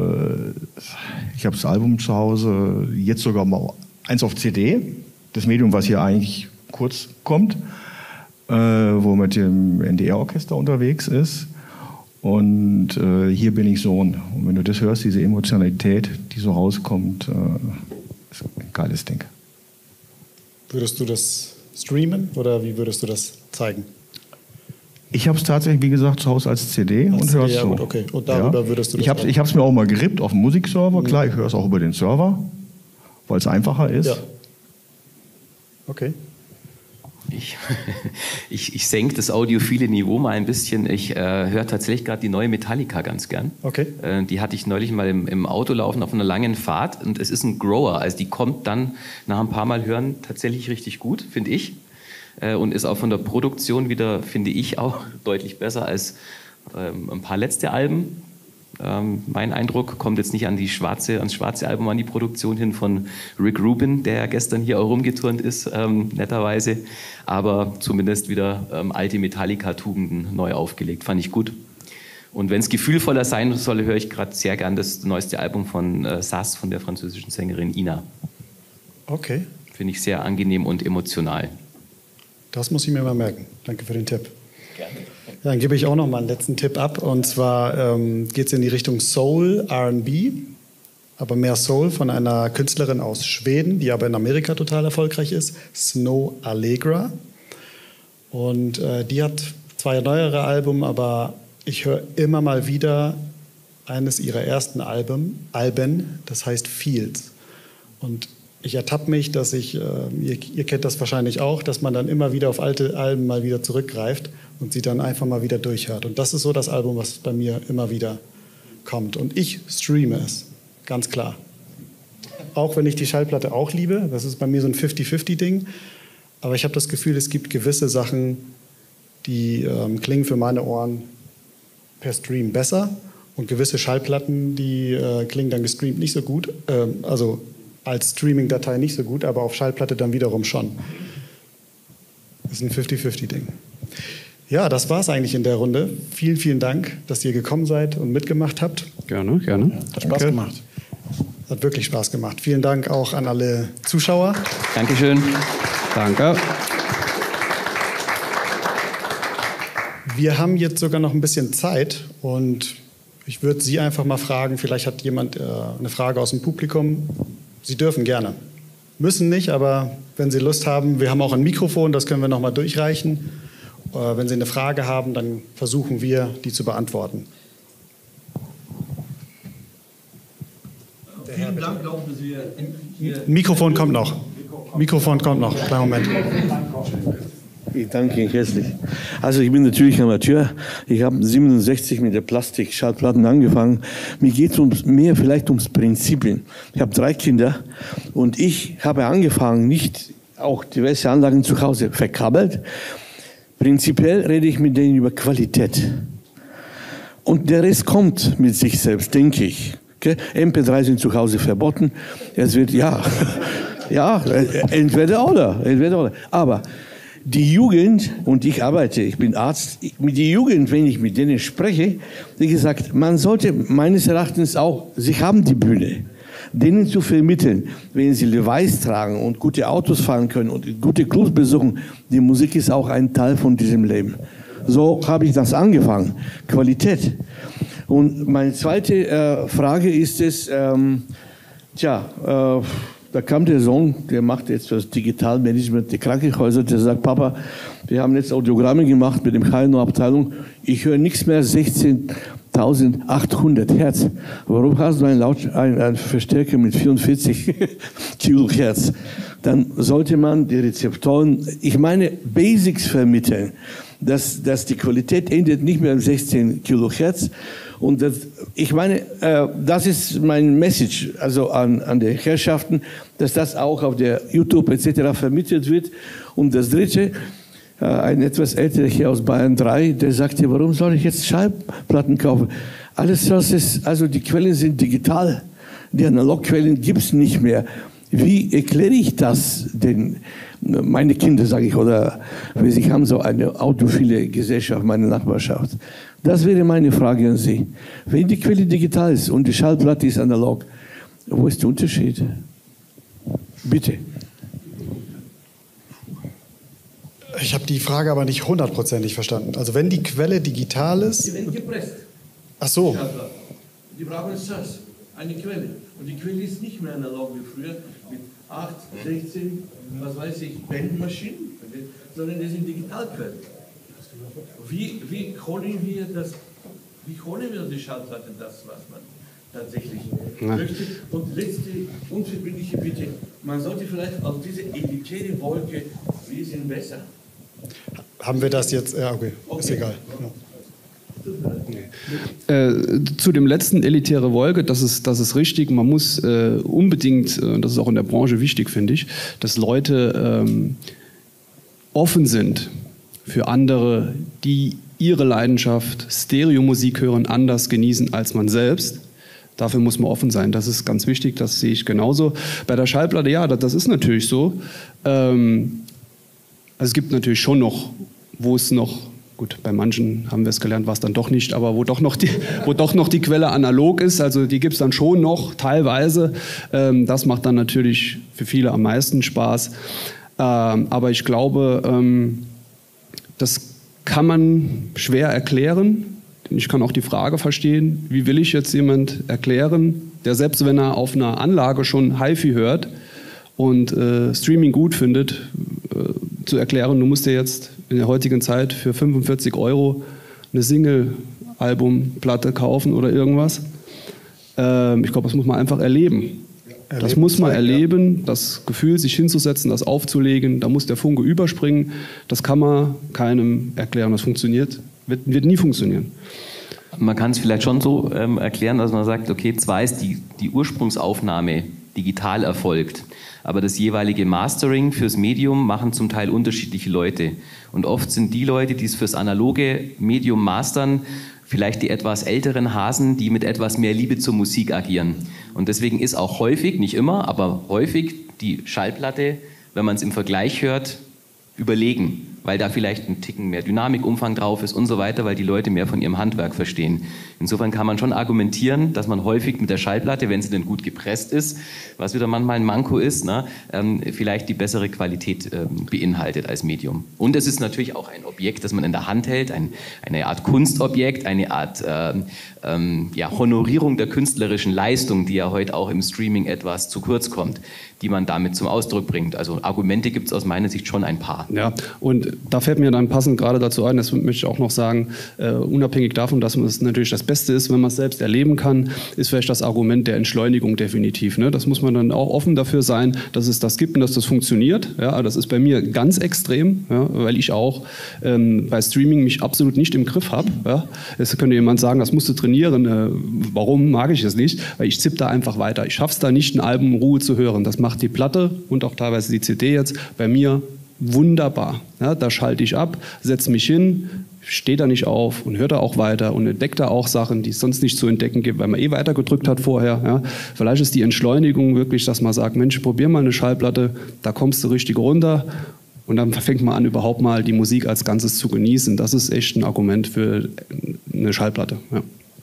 ich habe das Album zu Hause, jetzt sogar mal eins auf CD, das Medium, was hier eigentlich kurz kommt, wo mit dem NDR-Orchester unterwegs ist. Und hier bin ich Sohn. Und wenn du das hörst, diese Emotionalität, die so rauskommt, ist ein geiles Ding. Würdest du das streamen oder wie würdest du das zeigen? Ich habe es tatsächlich, wie gesagt, zu Hause als CD und höre es so. Gut, okay. Und darüber würdest du das Ich habe es mir auch mal gerippt auf dem Musikserver. Klar, ich höre es auch über den Server, weil es einfacher ist. Ja. Okay. Ich senke das audiophile Niveau mal ein bisschen. Ich höre tatsächlich gerade die neue Metallica ganz gern. Okay. Die hatte ich neulich mal im Auto laufen auf einer langen Fahrt und es ist ein Grower. Also die kommt dann nach ein paar Mal hören tatsächlich richtig gut, finde ich. Und ist auch von der Produktion wieder, finde ich, auch deutlich besser als ein paar letzte Alben. Mein Eindruck kommt jetzt nicht ans schwarze Album, an die Produktion hin von Rick Rubin, der ja gestern hier auch rumgeturnt ist, netterweise. Aber zumindest wieder alte Metallica-Tugenden neu aufgelegt, fand ich gut. Und wenn es gefühlvoller sein soll, höre ich gerade sehr gern das neueste Album von Sass, von der französischen Sängerin Ina. Okay. Finde ich sehr angenehm und emotional. Das muss ich mir mal merken. Danke für den Tipp. Gerne. Dann gebe ich auch noch mal einen letzten Tipp ab. Und zwar geht es in die Richtung Soul, R&B, aber mehr Soul von einer Künstlerin aus Schweden, die aber in Amerika total erfolgreich ist, Snow Allegra. Und die hat zwei neuere Alben, aber ich höre immer mal wieder eines ihrer ersten Alben, das heißt Fields. Und ich ertappe mich, dass ihr kennt das wahrscheinlich auch, dass man dann immer wieder auf alte Alben mal wieder zurückgreift und sie dann einfach mal wieder durchhört. Und das ist so das Album, was bei mir immer wieder kommt. Und ich streame es, ganz klar. Auch wenn ich die Schallplatte auch liebe, das ist bei mir so ein 50-50-Ding. Aber ich habe das Gefühl, es gibt gewisse Sachen, die klingen für meine Ohren per Stream besser. Und gewisse Schallplatten, die klingen dann gestreamt nicht so gut. Also als Streaming-Datei nicht so gut, aber auf Schallplatte dann wiederum schon. Das ist ein 50-50-Ding. Ja, das war es eigentlich in der Runde. Vielen, vielen Dank, dass ihr gekommen seid und mitgemacht habt. Gerne, gerne. Ja, hat Spaß gemacht. Hat wirklich Spaß gemacht. Vielen Dank auch an alle Zuschauer. Dankeschön. Danke. Wir haben jetzt sogar noch ein bisschen Zeit und Ich würde Sie einfach mal fragen, vielleicht hat jemand eine Frage aus dem Publikum. Sie dürfen gerne. Müssen nicht, aber wenn Sie Lust haben, wir haben auch ein Mikrofon, das können wir noch mal durchreichen. Wenn Sie eine Frage haben, dann versuchen wir, die zu beantworten. Vielen Dank, glauben Sie. Mikrofon kommt noch. Mikrofon kommt noch. Kleinen Moment. Ich danke Ihnen herzlich. Also ich bin natürlich Amateur. Ich habe 67 mit der Plastik-Schallplatten angefangen. Mir geht es mehr vielleicht ums Prinzipien. Ich habe 3 Kinder und ich habe angefangen, nicht auch diverse Anlagen zu Hause verkabelt. Prinzipiell rede ich mit denen über Qualität. Und der Rest kommt mit sich selbst, denke ich. Okay? MP3 sind zu Hause verboten. Es wird, ja, entweder oder. Aber die Jugend, und ich arbeite, ich bin Arzt, mit der Jugend, wenn ich mit denen spreche, wie gesagt, man sollte meines Erachtens auch, sie haben die Bühne, denen zu vermitteln, wenn sie Levi's tragen und gute Autos fahren können und gute Clubs besuchen, die Musik ist auch ein Teil von diesem Leben. So habe ich das angefangen, Qualität. Und meine zweite Frage ist es, da kam der Sohn, der macht jetzt das Digitalmanagement der Krankenhäuser, der sagt, Papa, wir haben jetzt Audiogramme gemacht mit dem KNO-Abteilung, ich höre nichts mehr 16.800 Hertz. Warum hast du einen Verstärker mit 44 Kilohertz? Dann sollte man die Rezeptoren, ich meine Basics vermitteln, dass die Qualität endet nicht mehr an 16 Kilohertz. Und ich meine, das ist mein Message, also an die Herrschaften, dass das auch auf der YouTube etc. vermittelt wird. Und das Dritte, ein etwas älterer hier aus Bayern 3, der sagte, warum soll ich jetzt Schallplatten kaufen? Alles das ist, also die Quellen sind digital, die Analogquellen gibt es nicht mehr. Wie erkläre ich das denn? Meine Kinder, sage ich, oder wir haben so eine autophile Gesellschaft, meine Nachbarschaft. Das wäre meine Frage an Sie. Wenn die Quelle digital ist und die Schallplatte ist analog, wo ist der Unterschied? Bitte. Ich habe die Frage aber nicht 100%ig verstanden. Also wenn die Quelle digital ist... Die werden gepresst. Ach so. Die brauchen das, eine Quelle. Und die Quelle ist nicht mehr analog wie früher mit 8, 16, was weiß ich, Bandmaschinen, sondern das sind Digitalquellen. Wie holen wir die Schallplatte, das, was man tatsächlich möchte? Und letzte unverbindliche Bitte, man sollte vielleicht auf diese elitäre Wolke, wir sind besser. Haben wir das jetzt? Ja, okay. Ist egal. Ja. Zu dem letzten elitäre Wolke, das ist richtig. Man muss unbedingt, das ist auch in der Branche wichtig, finde ich, dass Leute offen sind für andere, die ihre Leidenschaft, Stereomusik hören, anders genießen als man selbst. Dafür muss man offen sein. Das ist ganz wichtig, das sehe ich genauso. Bei der Schallplatte, ja, das ist natürlich so. Also es gibt natürlich schon noch, wo es noch, gut, bei manchen haben wir es gelernt, war es dann doch nicht, aber wo doch noch die Quelle analog ist, also die gibt es dann schon noch teilweise. Das macht dann natürlich für viele am meisten Spaß. Aber ich glaube, das kann man schwer erklären. Ich kann auch die Frage verstehen, wie will ich jetzt jemand erklären, der selbst wenn er auf einer Anlage schon HiFi hört und Streaming gut findet, zu erklären, du musst dir jetzt in der heutigen Zeit für 45 € eine Single-Albumplatte kaufen oder irgendwas. Ich glaube, das muss man einfach erleben. Das muss man erleben, das Gefühl, sich hinzusetzen, das aufzulegen, da muss der Funke überspringen. Das kann man keinem erklären. Das funktioniert, wird nie funktionieren. Man kann es vielleicht schon so erklären, dass man sagt, okay, zwar ist die Ursprungsaufnahme digital erfolgt, aber das jeweilige Mastering fürs Medium machen zum Teil unterschiedliche Leute. Und oft sind die Leute, die es fürs analoge Medium mastern, vielleicht die etwas älteren Hasen, die mit etwas mehr Liebe zur Musik agieren. Und deswegen ist auch häufig, nicht immer, aber häufig die Schallplatte, wenn man es im Vergleich hört, überlegen. weil da vielleicht ein Ticken mehr Dynamikumfang drauf ist und so weiter, weil die Leute mehr von ihrem Handwerk verstehen. Insofern kann man schon argumentieren, dass man häufig mit der Schallplatte, wenn sie denn gut gepresst ist, was wieder manchmal ein Manko ist, ne, vielleicht die bessere Qualität beinhaltet als Medium. Und es ist natürlich auch ein Objekt, das man in der Hand hält, eine Art Kunstobjekt, eine Art Honorierung der künstlerischen Leistung, die ja heute auch im Streaming etwas zu kurz kommt, die man damit zum Ausdruck bringt. Also Argumente gibt es aus meiner Sicht schon ein paar. Ja, und da fällt mir dann passend gerade dazu ein, das möchte ich auch noch sagen, unabhängig davon, dass es natürlich das Beste ist, wenn man es selbst erleben kann, ist vielleicht das Argument der Entschleunigung definitiv. Ne? Das muss man dann auch offen dafür sein, dass es das gibt und dass das funktioniert. Ja, das ist bei mir ganz extrem, ja, weil ich auch bei Streaming mich absolut nicht im Griff habe. Ja? Jetzt könnte jemand sagen, das musst du trainieren. Warum mag ich es nicht? Weil ich zippe da einfach weiter. Ich schaffe es da nicht, ein Album in Ruhe zu hören. Das macht die Platte und auch teilweise die CD jetzt bei mir wunderbar. Ja, da schalte ich ab, setze mich hin, stehe da nicht auf und höre da auch weiter und entdecke da auch Sachen, die es sonst nicht zu entdecken gibt, weil man weiter gedrückt hat vorher. Ja. Vielleicht ist die Entschleunigung wirklich, dass man sagt, Mensch, probier mal eine Schallplatte, da kommst du richtig runter und dann fängt man an, überhaupt mal die Musik als Ganzes zu genießen. Das ist echt ein Argument für eine Schallplatte. Ja.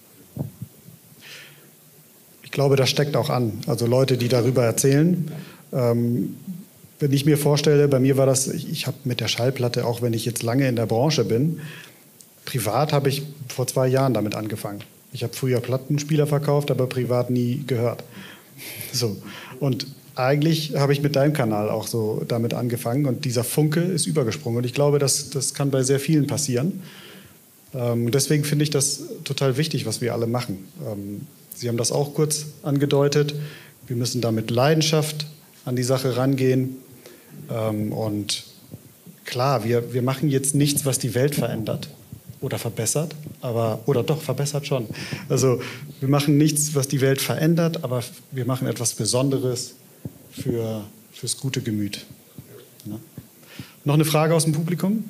Ich glaube, das steckt auch an. Also Leute, die darüber erzählen. Wenn ich mir vorstelle, bei mir war das, ich habe mit der Schallplatte, auch wenn ich jetzt lange in der Branche bin, privat habe ich vor 2 Jahren damit angefangen. Ich habe früher Plattenspieler verkauft, aber privat nie gehört. So. Und eigentlich habe ich mit deinem Kanal auch so damit angefangen und dieser Funke ist übergesprungen. Und ich glaube, das kann bei sehr vielen passieren. Deswegen finde ich das total wichtig, was wir alle machen. Sie haben das auch kurz angedeutet. Wir müssen da mit Leidenschaft an die Sache rangehen. Und klar, wir machen jetzt nichts, was die Welt verändert oder verbessert, oder doch, verbessert schon. Also wir machen nichts, was die Welt verändert, aber wir machen etwas Besonderes fürs gute Gemüt. Ja. Noch eine Frage aus dem Publikum?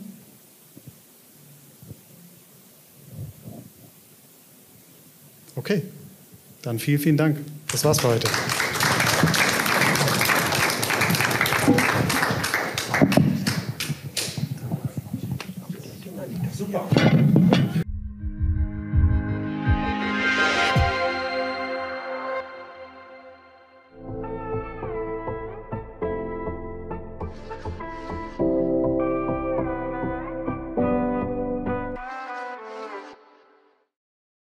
Okay, dann vielen, vielen Dank. Das war's für heute.